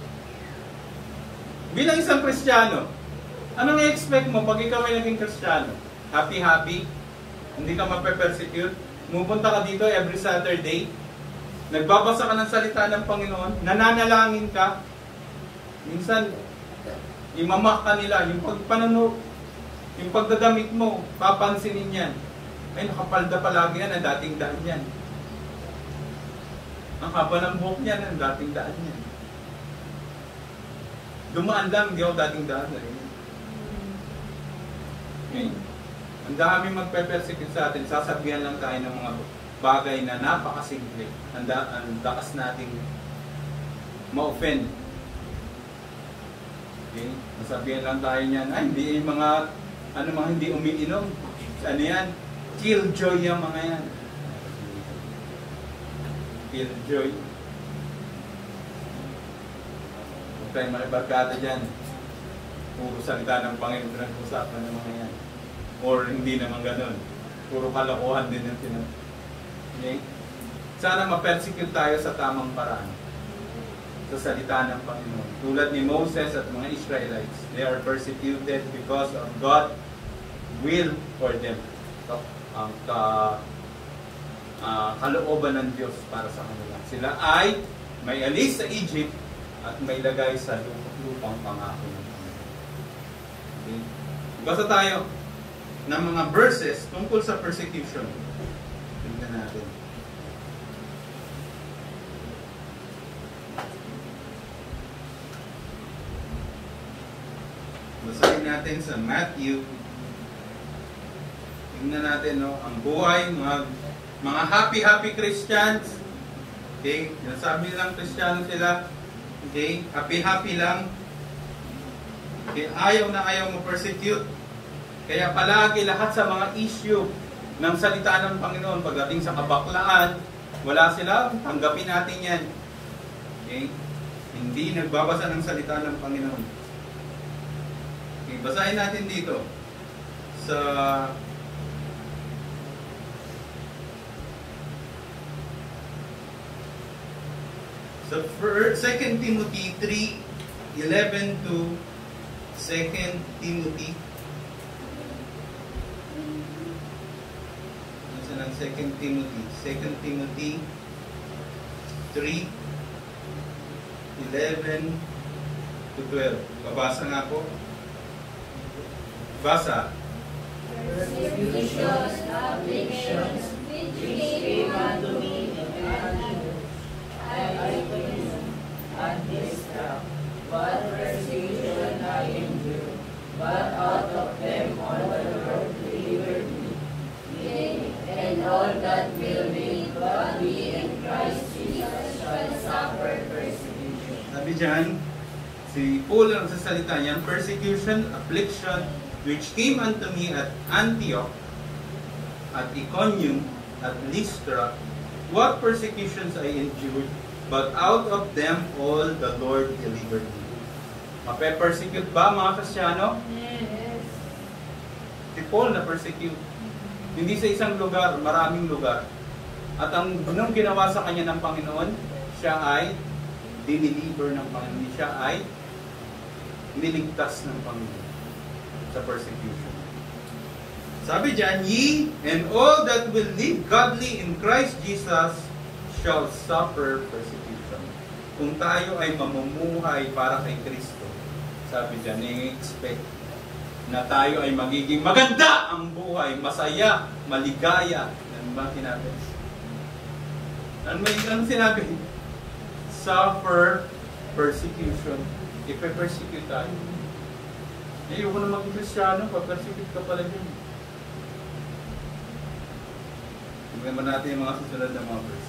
Bilang isang Kristiyano, anong i-expect mo pag ikaw ay naging Kristiyano? Happy-happy? Hindi ka mape-persecute? Pupunta ka dito every Saturday? Nagbabasa ka ng salita ng Panginoon? Nananalangin ka? Minsan, imamak ka nila. Yung pagpanano, yung paggagamit mo, papansinin yan. Ay, nakapalda palagi yan, ang dating daan yan. Ang haba ng buhok niyan, ang dating daan yan. Dumaan lang, hindi ako dating daan na rin. Okay. Ang dami magpe-persecute sa atin, sasabihan lang tayo ng mga bagay na napakasimple. Ang dakas nating ma-offend. Okay? Masabihan lang tayo niyan, ay, hindi mga, hindi umiinom. Ano yan? Killjoy yung mga yan. Killjoy. Huwag tayong makibarkada dyan. Puro salita ng Panginoon na usapan ng mga yan. Or hindi naman ganun. Puro kalokohan din yung okay? Sana ma-persecute tayo sa tamang paraan. Sa salita ng Panginoon. Tulad ni Moses at mga Israelites, they are persecuted because of God's will for them. So, ang kalooban ng Diyos para sa kanila. Sila ay may alis sa Egypt at may lagay sa lupang pangako ng Panginoon. Okay? Basta tayo ng mga verses tungkol sa persecution. Tingnan natin. Basahin natin sa Matthew. Tingnan natin, no, ang buhay, mga happy Christians. Okay? Nasabi nilang Kristiyano sila. Okay? Happy lang. Okay? Ayaw na ayaw mo persecute. Kaya palagi lahat sa mga issue ng salita ng Panginoon, pagdating sa kabaklaan, wala sila, tanggapin natin yan. Okay? Hindi nagbabasa ng salita ng Panginoon. Okay, basahin natin dito sa So 2 Timothy 3:11 to 2 Timothy. Nasa ng 2 Timothy? 2 Timothy 3:11 to 12. Babasa nga po. Basa. Persecutions, afflictions, which came unto me, and distrust, but persecution I endure, but out of them all the Lord delivered me. Yea, and all that will be godly in Christ Jesus shall suffer persecution. Sabi dyan, si Paul ang sasalita niyan, persecution, affliction, which came unto me at Antioch, at Iconium, at Lystra. What persecutions I endured, but out of them all the Lord delivered me. Mape-persecute ba mga Kristiyano? Yes. Si Paul na persecute. Hindi sa isang lugar, maraming lugar. At nung ginawa sa kanya ng Panginoon, siya ay diniliver ng Panginoon. Siya ay niligtas ng Panginoon sa persecution. Sabi dyan, ye and all that will live godly in Christ Jesus shall suffer persecution. Kung tayo ay mamumuhay para kay Kristo, sabi dyan, i-expect na tayo ay magiging maganda ang buhay, masaya, maligaya. Ano ba sinabi? Ano sinabi? Suffer persecution. Ipe-persecute tayo. Ayoko na maging Kristiyano, pa-persecute ka pala dyan. Tignan natin yung mga susunod na mga verse.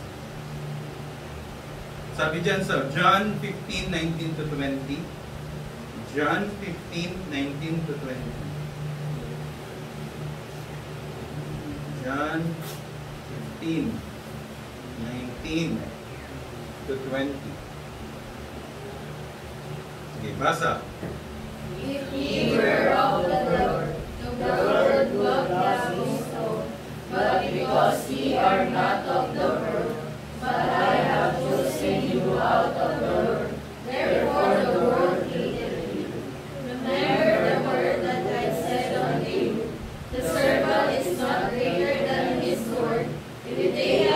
Sabi dyan sa John 15:19 to 20. John 15:19 to 20. John 15:19 to 20. Sige, basa. If ye were of the world, the world would love you so. But because ye are not of the world, but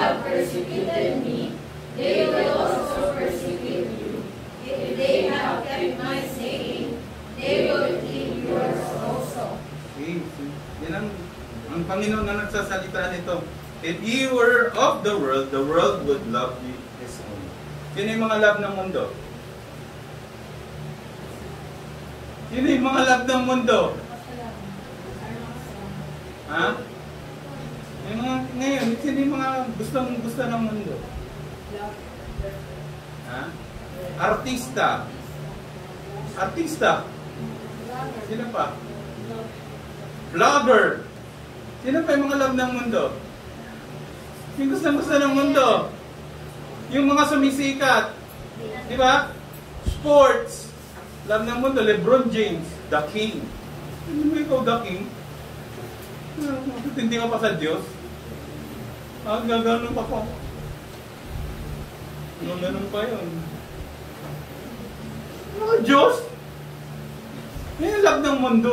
have persecuted me, they will also persecute you. If they have kept my saying, they will keep yours also. Okay. Yan ang Panginoon na nagsasalita nito. If you were of the world would love you his own. Sino yung mga love ng mundo? Sino yung mga love ng mundo? Ha? Yung mga, ngayon, sino yung mga gusto ng mundo? Ha? Artista. Artista. Sino pa? Vlogger. Sino pa yung mga love ng mundo? Yung gusto ng mundo? Yung mga sumisikat. Di ba? Sports. Love ng mundo. LeBron James. The King. Hindi mo ikaw the King? Hindi ka pa sa Diyos? Gaganon pa po. Gaganon pa yun. Mga Diyos? Yan love ng mundo.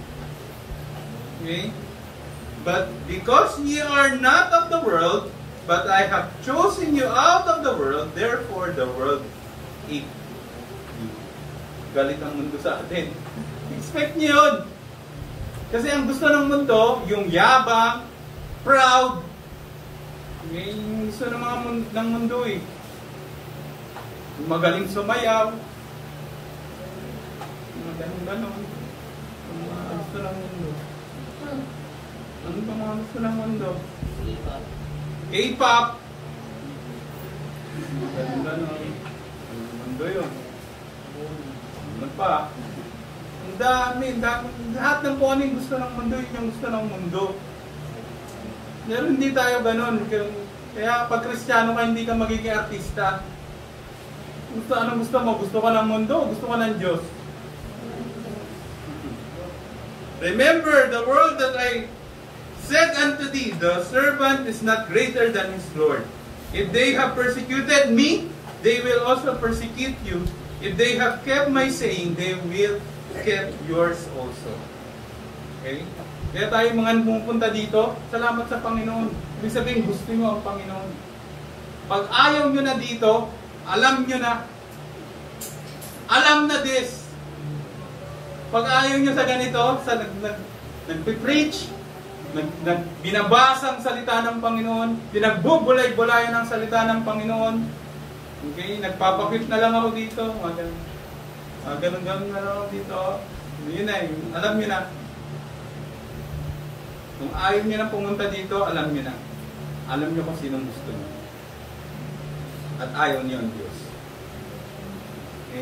Okay? But because ye are not of the world, but I have chosen you out of the world, therefore the world hates you. Galit ang mundo sa atin. Expect niyo yun. Kasi ang gusto ng mundo, yung yabang, proud, yung gusto ng mga ng mundo eh. Yung magaling sumayaw, yung ganon. Yung mga gusto ng mundo. Ano ba mga gusto ng mundo? K-pop. Ganon. Yung mundo yun. Ano pa? Ang dami. Lahat ng kung ano yung gusto ng mundo, yun yung gusto ng mundo. Pero hindi tayo ganon. Kaya pag Kristiyano ka, hindi ka magiging artista. Anong gusto mo? Gusto ka ng mundo o gusto ka ng Diyos? Remember the word that I said unto thee, the servant is not greater than his Lord. If they have persecuted me, they will also persecute you. If they have kept my saying, they will keep yours also. Okay? Kaya tayo mga pumupunta dito, salamat sa Panginoon. Ibig sabihin, gusto nyo ang Panginoon. Pag ayaw nyo na dito, alam nyo na. Alam na this. Pag ayaw nyo sa ganito, sa nagpipreach, binabasa ang salita ng Panginoon, pinagbubulay-bulayan ang salita ng Panginoon, okay, nagpapakit na lang ako dito, ganun-ganun na lang ako dito, yun na yun, alam nyo na. Kung ayaw nyo na pumunta dito, alam nyo na. Alam nyo kung sinong gusto nyo. At ayaw nyo ang Diyos. Okay?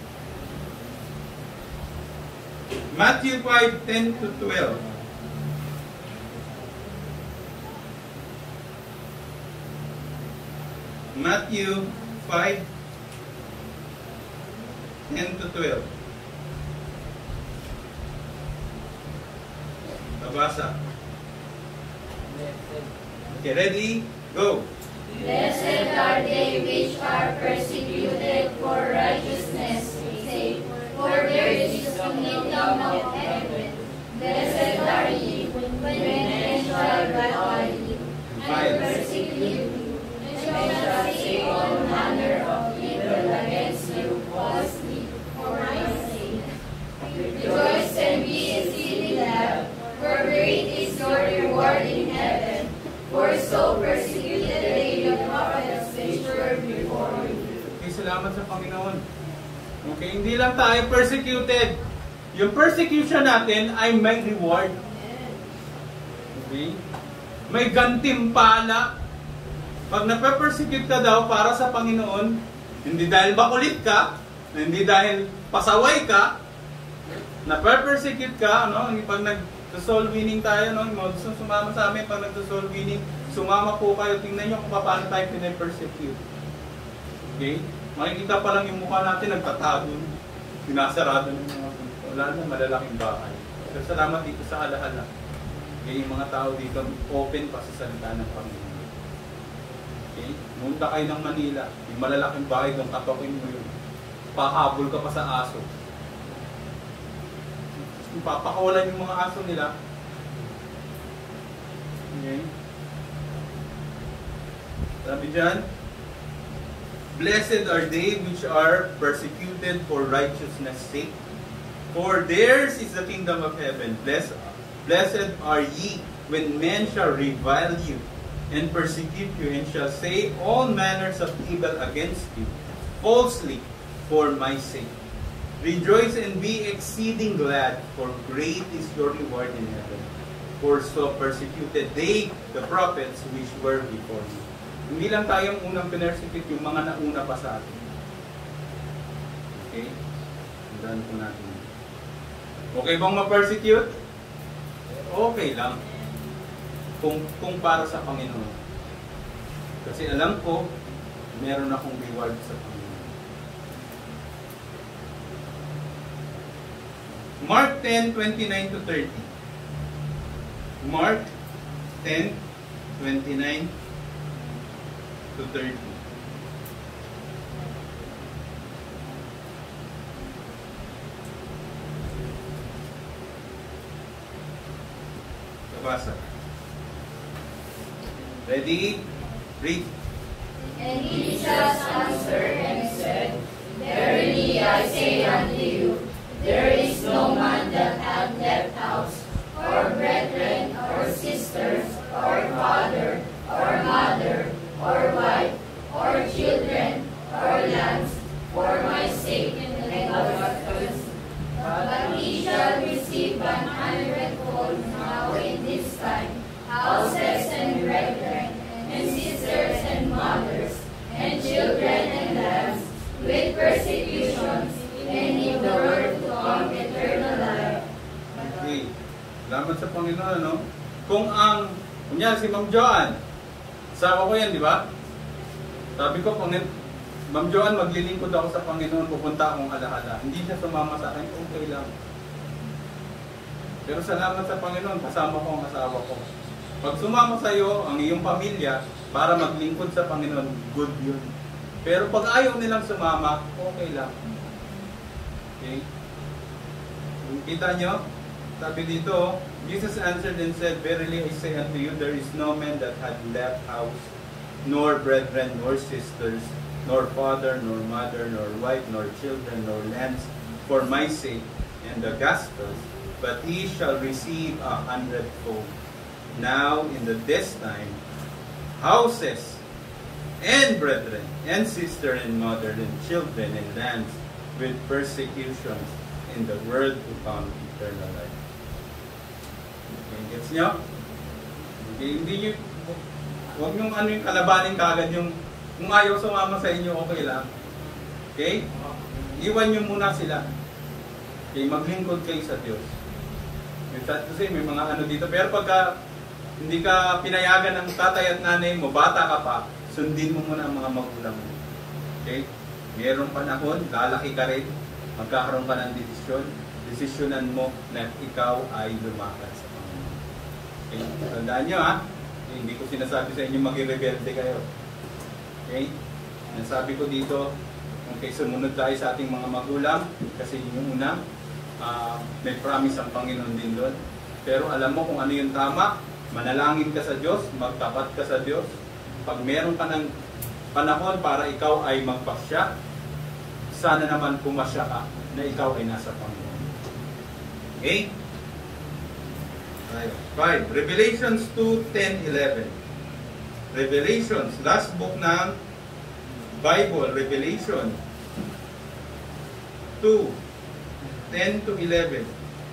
Matthew 5:10 to 12. Matthew 5:10 to 12. Babasa. Okay, ready? Go. Blessed are they which are persecuted for righteousness' sake, for there is the kingdom of heaven. Blessed are ye when men shall revile you, and persecute you, and shall say all manner of evil against you falsely for my sake. Rejoice and be exceeding glad, for great is your reward in heaven. For so persecuted they the prophets which were before you. Okay, salamat sa Panginoon. Okay, hindi lang tayo persecuted. Yung persecution natin ay may reward. Okay? May gantimpala. Pag nape-persecute ka daw para sa Panginoon, hindi dahil makulit ka, hindi dahil pasaway ka, nape-persecute ka, ano, pag nag-soul winning tayo, no, mga gusto sumama sa amin, pag nag-soul winning, sumama po kayo, tingnan nyo kung paano tayo pinapersecute. Okay? Makikita pa lang yung mukha natin, nagtatago, sinasarado ng mga punto. Wala na, malalaking bahay. So, salamat dito sa alahala. Okay, yung mga tao dito, open pa sa salita ng Panginoon. Okay? Munta kayo ng Manila, yung malalaking bahay, kung katokin mo yun. Pahabol ka pa sa aso. Papakawalan yung mga aso nila. Okay? Sabi dyan, blessed are they which are persecuted for righteousness' sake, for theirs is the kingdom of heaven. Blessed are ye when men shall revile you and persecute you, and shall say all manners of evil against you, falsely for my sake. Rejoice and be exceeding glad, for great is your reward in heaven. For so persecuted they, the prophets, which were before you. Hindi lang tayong unang pinersecute, yung mga nauna pa sa atin. Okay? Tandaan po natin. Okay bang ma-persecute? Okay lang. Kung para sa Panginoon. Kasi alam ko, meron akong reward sa Panginoon. Mark 10:29 to 30. Mark 10:29 to 30. Babasa. Ready? Read. And Jesus answered and said, Verily I say unto you, there is no man that hath left house, or brethren, or sisters, or father, or mother, or wife, or children, or lands, for my sake and of others, but he shall receive 100-fold now in this time, houses and brethren, and sisters and mothers, and children and lands, with persecutions, and in the world to come eternal life. Okay. Salamat sa Panginoon, no? Kung kunya si Ma'am Joanne, asawa ko yan, di ba? Sabi ko, Ma'am Joanne, maglilingkod ako sa Panginoon, pupunta akong alahala. Hindi siya sumama sa akin, okay lang. Pero salamat sa Panginoon, kasama ko ang asawa ko. Pag sumama sa iyo ang iyong pamilya para maglingkod sa Panginoon, good yun. Pero pag ayaw nilang sumama, okay lang. Okay? Kita nyo? Sabi dito, Jesus answered and said, Verily I say unto you, there is no man that hath left house, nor brethren, nor sisters, nor father, nor mother, nor wife, nor children, nor lands, for my sake and the gospel, but he shall receive 100-fold. Now in this time, houses, and brethren, and sister, and mother, and children, and lands, with persecutions, in the world to come eternal life. Okay, gets nyo? Okay, hindi nyo, huwag nyo yung kalabanin kagad yung, kung ayaw sumama sa inyo, okay lang. Okay? Iwan nyo muna sila. Okay, maglingkod kayo sa Diyos. Kasi may mga ano dito, pero pagka hindi ka pinayagan ng tatay at nanay mo, bata ka pa, sundin mo muna ang mga magulang mo. Okay? Mayroong panahon, lalaki ka rin, magkakaroon ka ng desisyonan mo na ikaw ay lumakad sa Panginoon. Okay? Tandaan nyo ha, hindi ko sinasabi sa inyo mag-rebelde kayo. Okay? Nasabi ko dito, okay, sumunod tayo sa ating mga magulang, kasi yung una, may promise ang Panginoon din doon. Pero alam mo kung ano yung tama, manalangin ka sa Diyos, magtapat ka sa Diyos. Pag meron ka ng panahon para ikaw ay magpasya, sana naman pumasya ka na ikaw ay nasa Panginoon. Okay? 5. Revelations 2:10-11. Revelations, last book ng Bible, Revelation 2:10-11.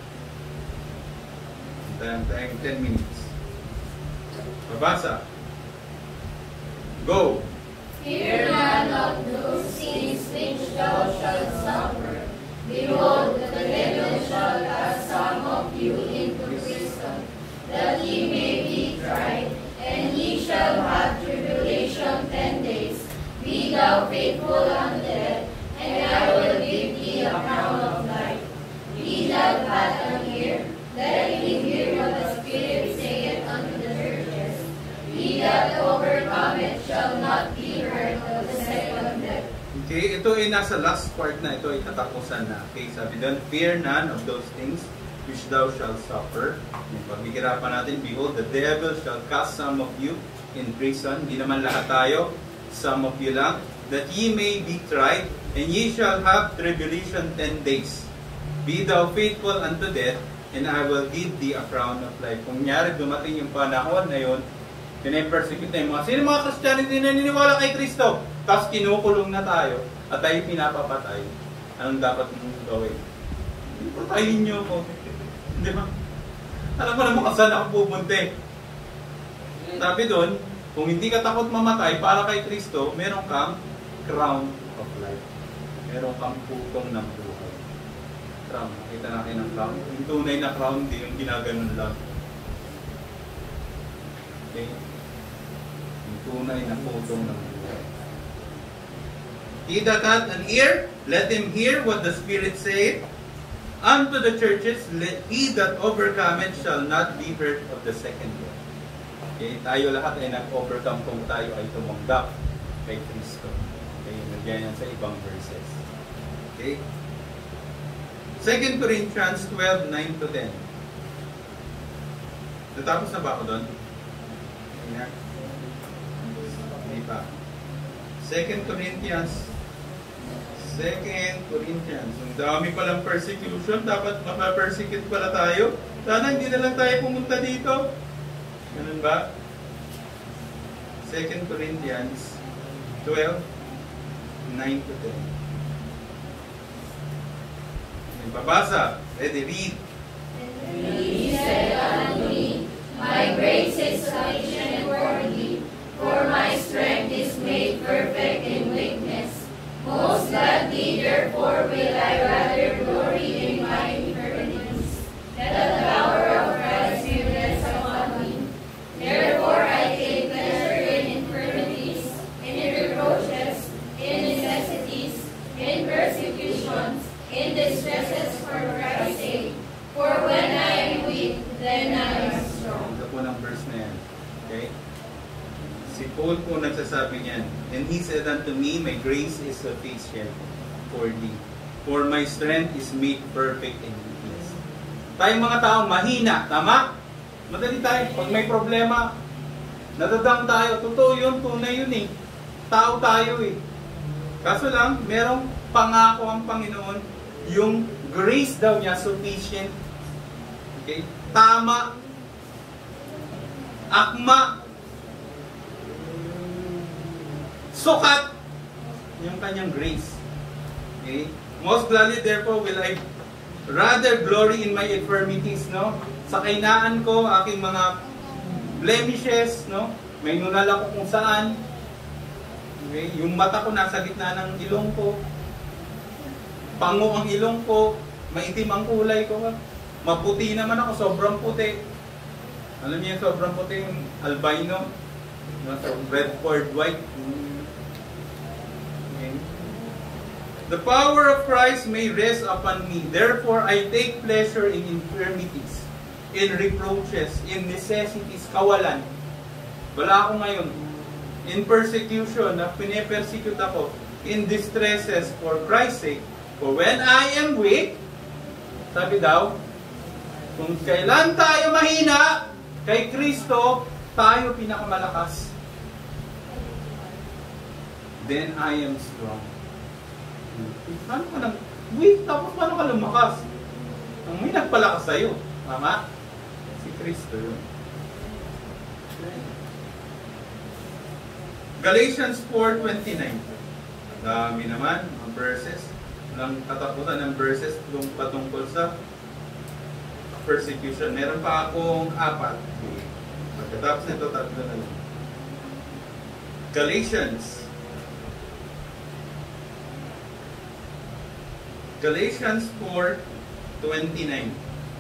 Tayong 10 minutes. Babasa. Go. Fear none of those things which thou shalt suffer. Behold, the devil shall cast some of you into prison, that ye may be tried, and ye shall have tribulation 10 days. Be thou faithful unto death, and I will give thee a crown of life. He that hath an ear, let him hear what the Spirit saith unto the churches. He that overcometh shall not be hurt of the second death. Okay, ito ay nasa last part na, ito ay katapusan na. Okay, sabi doon, fear none of those things which thou shalt suffer. Paghihirapan natin, behold, the devil shall cast some of you in prison. Di naman lahat tayo. Some of you lang. That ye may be tried, and ye shall have tribulation 10 days. Be thou faithful unto death, and I will give thee a crown of life. Kung nyari dumating yung panahon na yun, pinapersecute na yung mga, sino mga Kristiyano hindi naniniwala kay Kristo? Tapos kinukulong na tayo, at tayo pinapapatay. Anong dapat mong gawin? Patayin niyo ako. Di ba? Alam mo naman kung saan ako pupunti. Sabi doon, kung hindi ka takot mamatay para kay Kristo, meron kang crown of life. Meron kang putong ng buhay. Crown. Nakita natin ang crown. Yung tunay na crown, hindi yung ginaganon lang. Okay? Yung tunay na putong ng buhay. He that hath an ear, let him hear what the Spirit saith. Unto the churches, he that overcometh shall not be hurt of the second death. Okay, tayo lahat ay nag-overcome kung tayo ay tumanggap kay Kristo. Okay, nagyan yan sa ibang verses. Okay? 2 Corinthians 12, 9 to 10. Natapos na ba ako doon? Hindi pa. 2 Corinthians. Ang dami palang persecution. Dapat mapapersecute pala tayo. Sana hindi na lang tayo pumunta dito. Ganun ba? 2 Corinthians 12, 9 to 10. Babasa. Ready, read. And he said unto me, My grace is sufficient for thee, for my strength is made perfect in weakness. Most gladly, therefore, will I rather glory in my infirmities, that the power of Christ may rest upon me. Therefore, I take pleasure in infirmities, in reproaches, in necessities, in persecutions, in distresses for Christ's sake. For when I am weak, then I am strong. Ito po ng verse na yan. Okay? Si Paul po nagsasabi niyan, and he said unto me, My grace is sufficient for thee, for my strength is made perfect in weakness. Tayong mga tao mahina, tama? Madali tayo. Pag may problema, nadadang tayo. Totoo yun, tunay yun eh. Tao tayo eh. Kaso lang, merong pangako ang Panginoon, yung grace daw niya sufficient. Okay? Tama. Akma. Sukat yung kanyang grace. Okay? Most gladly, therefore, will I rather glory in my infirmities, no? Sa kainaan ko, aking mga blemishes, no? May nunal ako kung saan. Okay? Yung mata ko nasa gitna ng ilong ko. Pango ang ilong ko. Maitim ang kulay ko. Maputi naman ako, sobrang puti. Alam niyo yung sobrang puti, yung albino. No? So, Redford white. The power of Christ may rest upon me. Therefore, I take pleasure in infirmities, in reproaches, in necessities, kawalan. Wala ako ngayon. In persecution, na pinipersecute ako. In distresses, for Christ's sake. For when I am weak, sabi daw, kung kailan tayo mahina, kay Kristo, tayo pinakamalakas. Then I am strong. Paano ka nang weak, tapos paano ka lumakas? Ang may nagpalakas sa'yo. Tama? Si Kristo yun. Galatians 4:29. Dami naman ang verses. Walang katapusan ng verses patungkol sa persecution. Meron pa akong 4. Pagkatapos nito, 3 na lang. Galatians 4:29.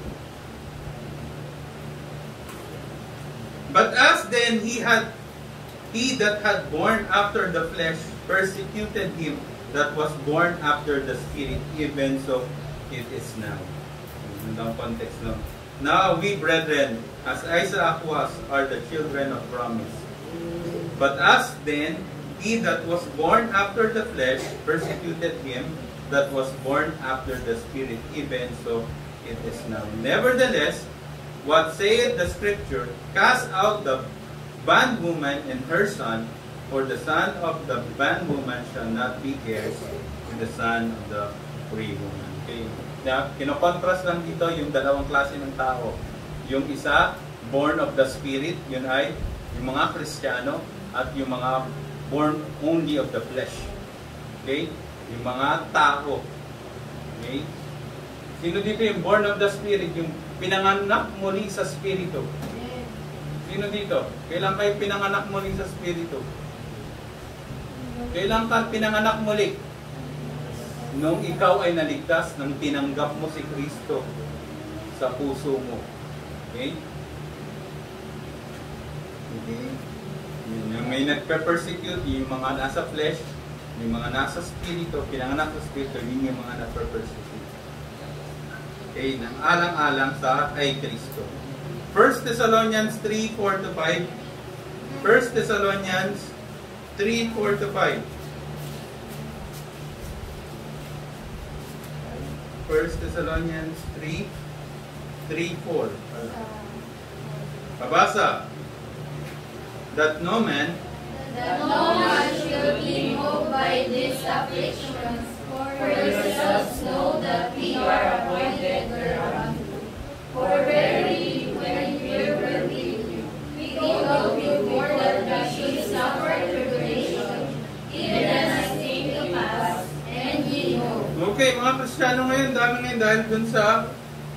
But as then he that had born after the flesh persecuted him that was born after the Spirit, even so it is now. Ang context no. Now we, brethren, as Isaac was, are the children of promise. But as then he that was born after the flesh persecuted him that was born after the Spirit, even so it is now. Nevertheless, what saith the Scripture? Cast out the bondwoman and her son, for the son of the bondwoman shall not be heirs with the son of the free woman. Okay. Kino-contrast lang dito yung dalawang klase ng tao. Yung isa, born of the Spirit, yun ay yung mga Kristiyano, at yung mga born only of the flesh. Okay? Yung mga tao. Okay? Sino dito yung born of the Spirit? Yung pinanganak muli sa Spirito. Sino dito? Kailan kayo pinanganak muli sa Spirito? Kailan ka pinanganak muli? Nung ikaw ay naligtas, nang tinanggap mo si Kristo sa puso mo. Okay? Okay? Yung may nagpe-persecute, yung mga nasa flesh, yung mga nasa spirito, pinanganak sa spirito, yun yung mga nagpe-persecute. Okay? Nang alang-alang sa kay Kristo. 1 Thessalonians 3:4-5. 1 Thessalonians 3:4-5. 1 Thessalonians 3:4. Pabasa. That no man should be moved by these afflictions, for yourselves know that we are appointed thereunto. For verily, when we were with you, we told you more that we should suffer tribulation, even as it came to pass, and ye know. Okay, mga Kristiyano ngayon, dami ngayon dahil dun sa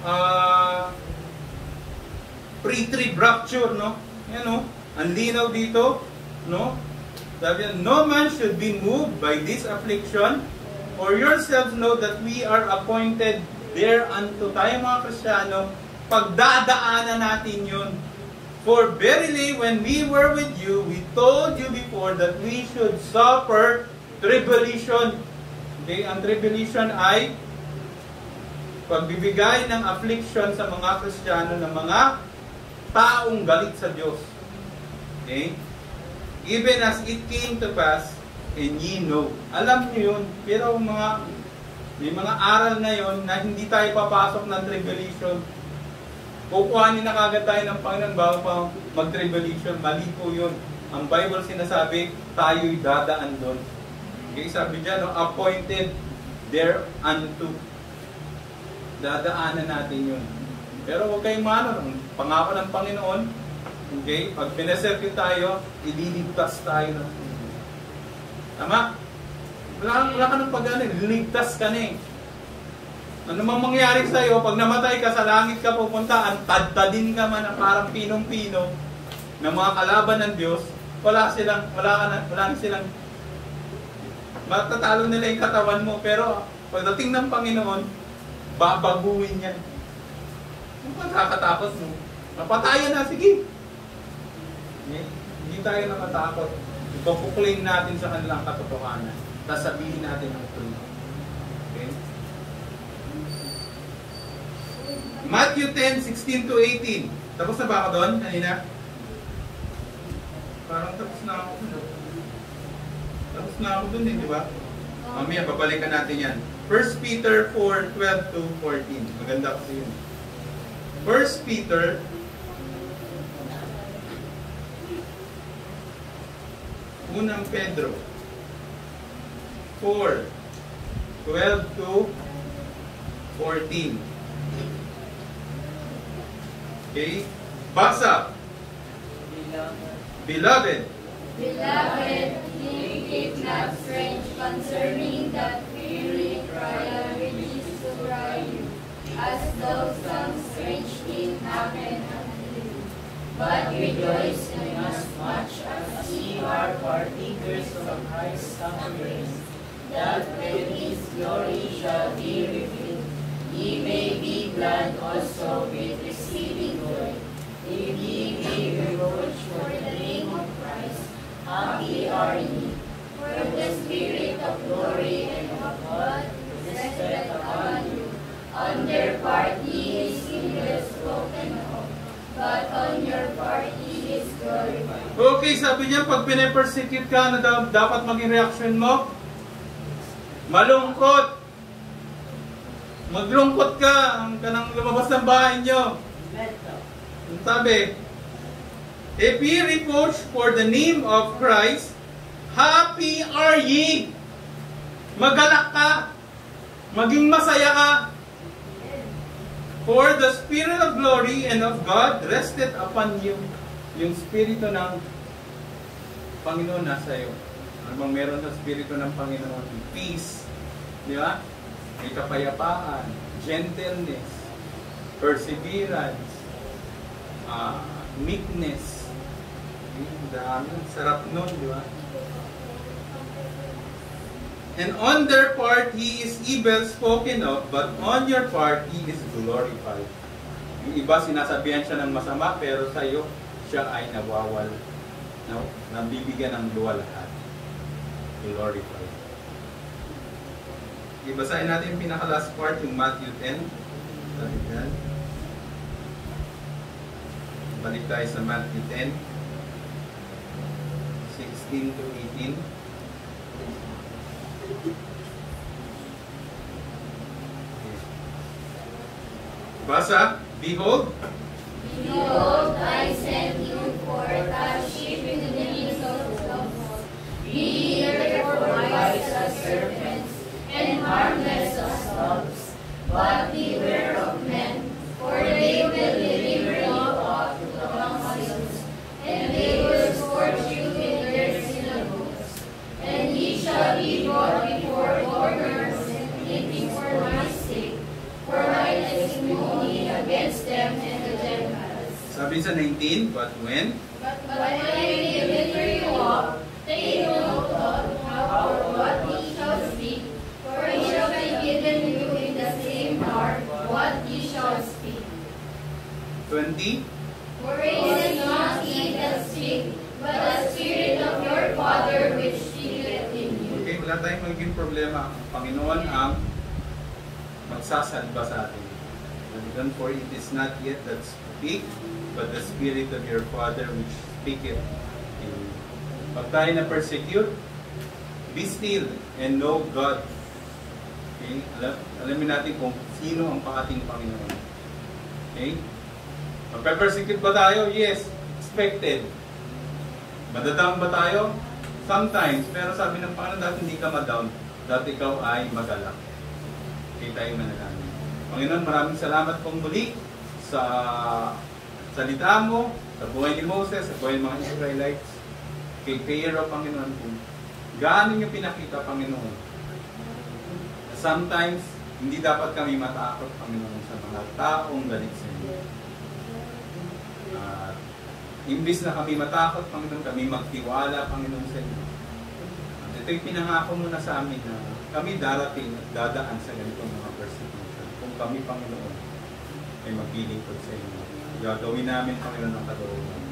pre-trib rapture, no? Yan, no? Ang linaw dito, no? Sabi yan, no man should be moved by this affliction, for yourselves know that we are appointed thereunto. Tayo mga Kristiyano, pagdadaanan natin yun. For verily, when we were with you, we told you before that we should suffer tribulation. Okay, ang tribulation ay pagbibigay ng affliction sa mga Kristiyano ng mga taong galit sa Diyos. Okay? Even as it came to pass, and ye know. Alam niyo yun, pero may mga aral na yun na hindi tayo papasok ng tribulation. Kukuhanin na kagad tayo ng Panginoon bago pa mag-tribulation. Mali po yun. Ang Bible sinasabi, tayo'y dadaan doon. Okay, sabi dyan, no, appointed thereunto. Dadaanan natin yun. Pero huwag kayong ang pangako ng Panginoon, okay, pag pinaserve tayo, ililigtas tayo. No? Tama? Wala ka ng pag-ano, liligtas ka na eh. Ano mang mangyari sa'yo, pag namatay ka, sa langit ka pupunta, antad-tadin ka man na parang pinong-pino ng mga kalaban ng Diyos, wala na silang matatalo nila yung katawan mo, pero pagdating ng Panginoon, babaguhin yan. Ang pagkakatakot mo, napatayan na, sige. Hindi tayo nakatakot. Ipapuklaim natin sa kanilang katotohanan. Sasabihin natin ang truth. Okay? Matthew 10:16-18. Tapos na ba ako doon kanina? Parang tapos na ako doon. Tapos na ako doon din, di ba? Mamaya, babalikan natin yan. 1 Peter 4:12-14. Maganda kasi yun. 1 Peter Unang Pedro 4:12-14. Okay? Basa. Beloved, think not strange concerning that fiery trial which is to try you, as though some strange thing happened unto you. But rejoice inasmuch as ye are partakers of Christ's sufferings, that when his glory shall be revealed, ye may be glad also with exceeding joy. If ye be reproached for the name of Christ, happy are ye. For the Spirit of glory and of God rested upon you. On their part ye is spoken of, but on your part he is glorified. Okay, sabi niya, pag pinapersecute ka, ano dapat maging reaction mo? Malungkot. Maglungkot ka, ang kanang lumabas ng bahay niyo. Ang sabi, If ye reproach for the name of Christ, happy are ye. Magalak ka. Maging masaya ka. For the Spirit of glory and of God rested upon you. Yung Spirito ng Panginoon nasa iyo. Ano bang meron sa Spirito ng Panginoon? Peace. Di ba? May kapayapaan, gentleness, perseverance, meekness. Dami. Sarap nun, di ba? And on their part, he is evil spoken of, but on your part, he is glorified. Yung iba, sinasabihan siya ng masama, pero sa iyo, siya ay nawawal. Nabibigyan ng luwalhati. Glorified. Ibasahin natin yung pinaka-last part, yung Matthew 10. Balik tayo sa Matthew 10. 16 to 18. Basa, behold, Behold, I send you forth as sheep in the midst of wolves. Be therefore wise as serpents, and harmless as doves. But beware of men, for they will deliver you up to the councils, and they will scourge you in their synagogues. And ye shall be brought before governors and before my sake, for my testimony against them and the Gentiles. sabi sa 19, but when But when they deliver you up, take note of how or what ye shall speak, for it shall be given you in the same hour what ye shall speak. 20, For it is not ye that speak, but the Spirit of your Father which speaketh in you. okay, wala tayong magiging problema. Ang Panginoon ang magsasalba sa atin. And for it is not yet that speak, but the Spirit of your Father which speaketh in you. Pag tayo na-persecute, be still and know God. Okay? Alamin natin kung sino ang ating Panginoon. Okay? Magpe-persecute ba tayo? Yes. Expected. Madadown ba tayo? Sometimes. Pero sabi ng Panginoon, dahil hindi ka madown, dahil ikaw ay magalak. Okay, tayo manalangin. Panginoon, maraming salamat pong muli sa salita mo, sa buhay ni Moses, sa buhay ng mga Israelites. Kay Pharaoh, Panginoon, kung gaano niyo pinakita, Panginoon. Sometimes, hindi dapat kami matakot, Panginoon, sa mga taong galit sa iyo. Imbis na kami matakot, Panginoon, kami magtiwala, Panginoon, sa iyo. At ito'y pinangako mo na sa amin na kami darating at dadaan sa ganitong mga persecution. Kung kami, Panginoon, ay maglilingkod sa iyo. Gagawin namin, Panginoon, ang katulungan.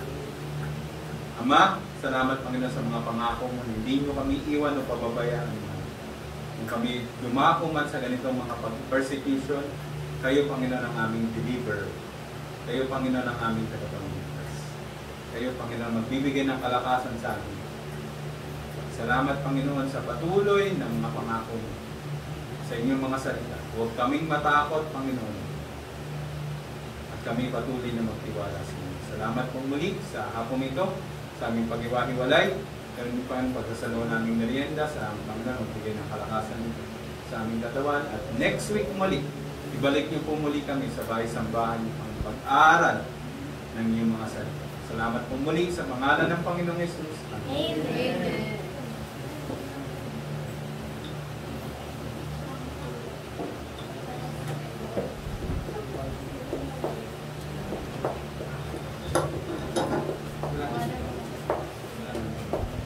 Ama, salamat, Panginoon, sa mga pangako mo. Hindi nyo kami iwan o pababayaan. Kung kami dumako man sa ganitong mga persecution, kayo, Panginoon, ang aming deliverer. Kayo, Panginoon, ang aming tagapagligtas. Kayo, Panginoon, magbibigay ng kalakasan sa amin. Salamat, Panginoon, sa patuloy ng mga pangako mo. Sa inyong mga salita. Huwag kaming matakot, Panginoon. At kami patuloy na magtiwala sa inyo. Salamat po muli sa hapong ito, sa aming pag-iwa-hiwalay. Ganun pa ang pagkasalo naming merienda sa aming Panginoon, magbigay ng kalakasan sa aming katawan. At next week muli, ibalik niyo po muli kami sa bahay-sambahan niyo ang pag-aaral ng inyong mga salita. Salamat po muli sa pangalan ng Panginoong Yesus. Amen.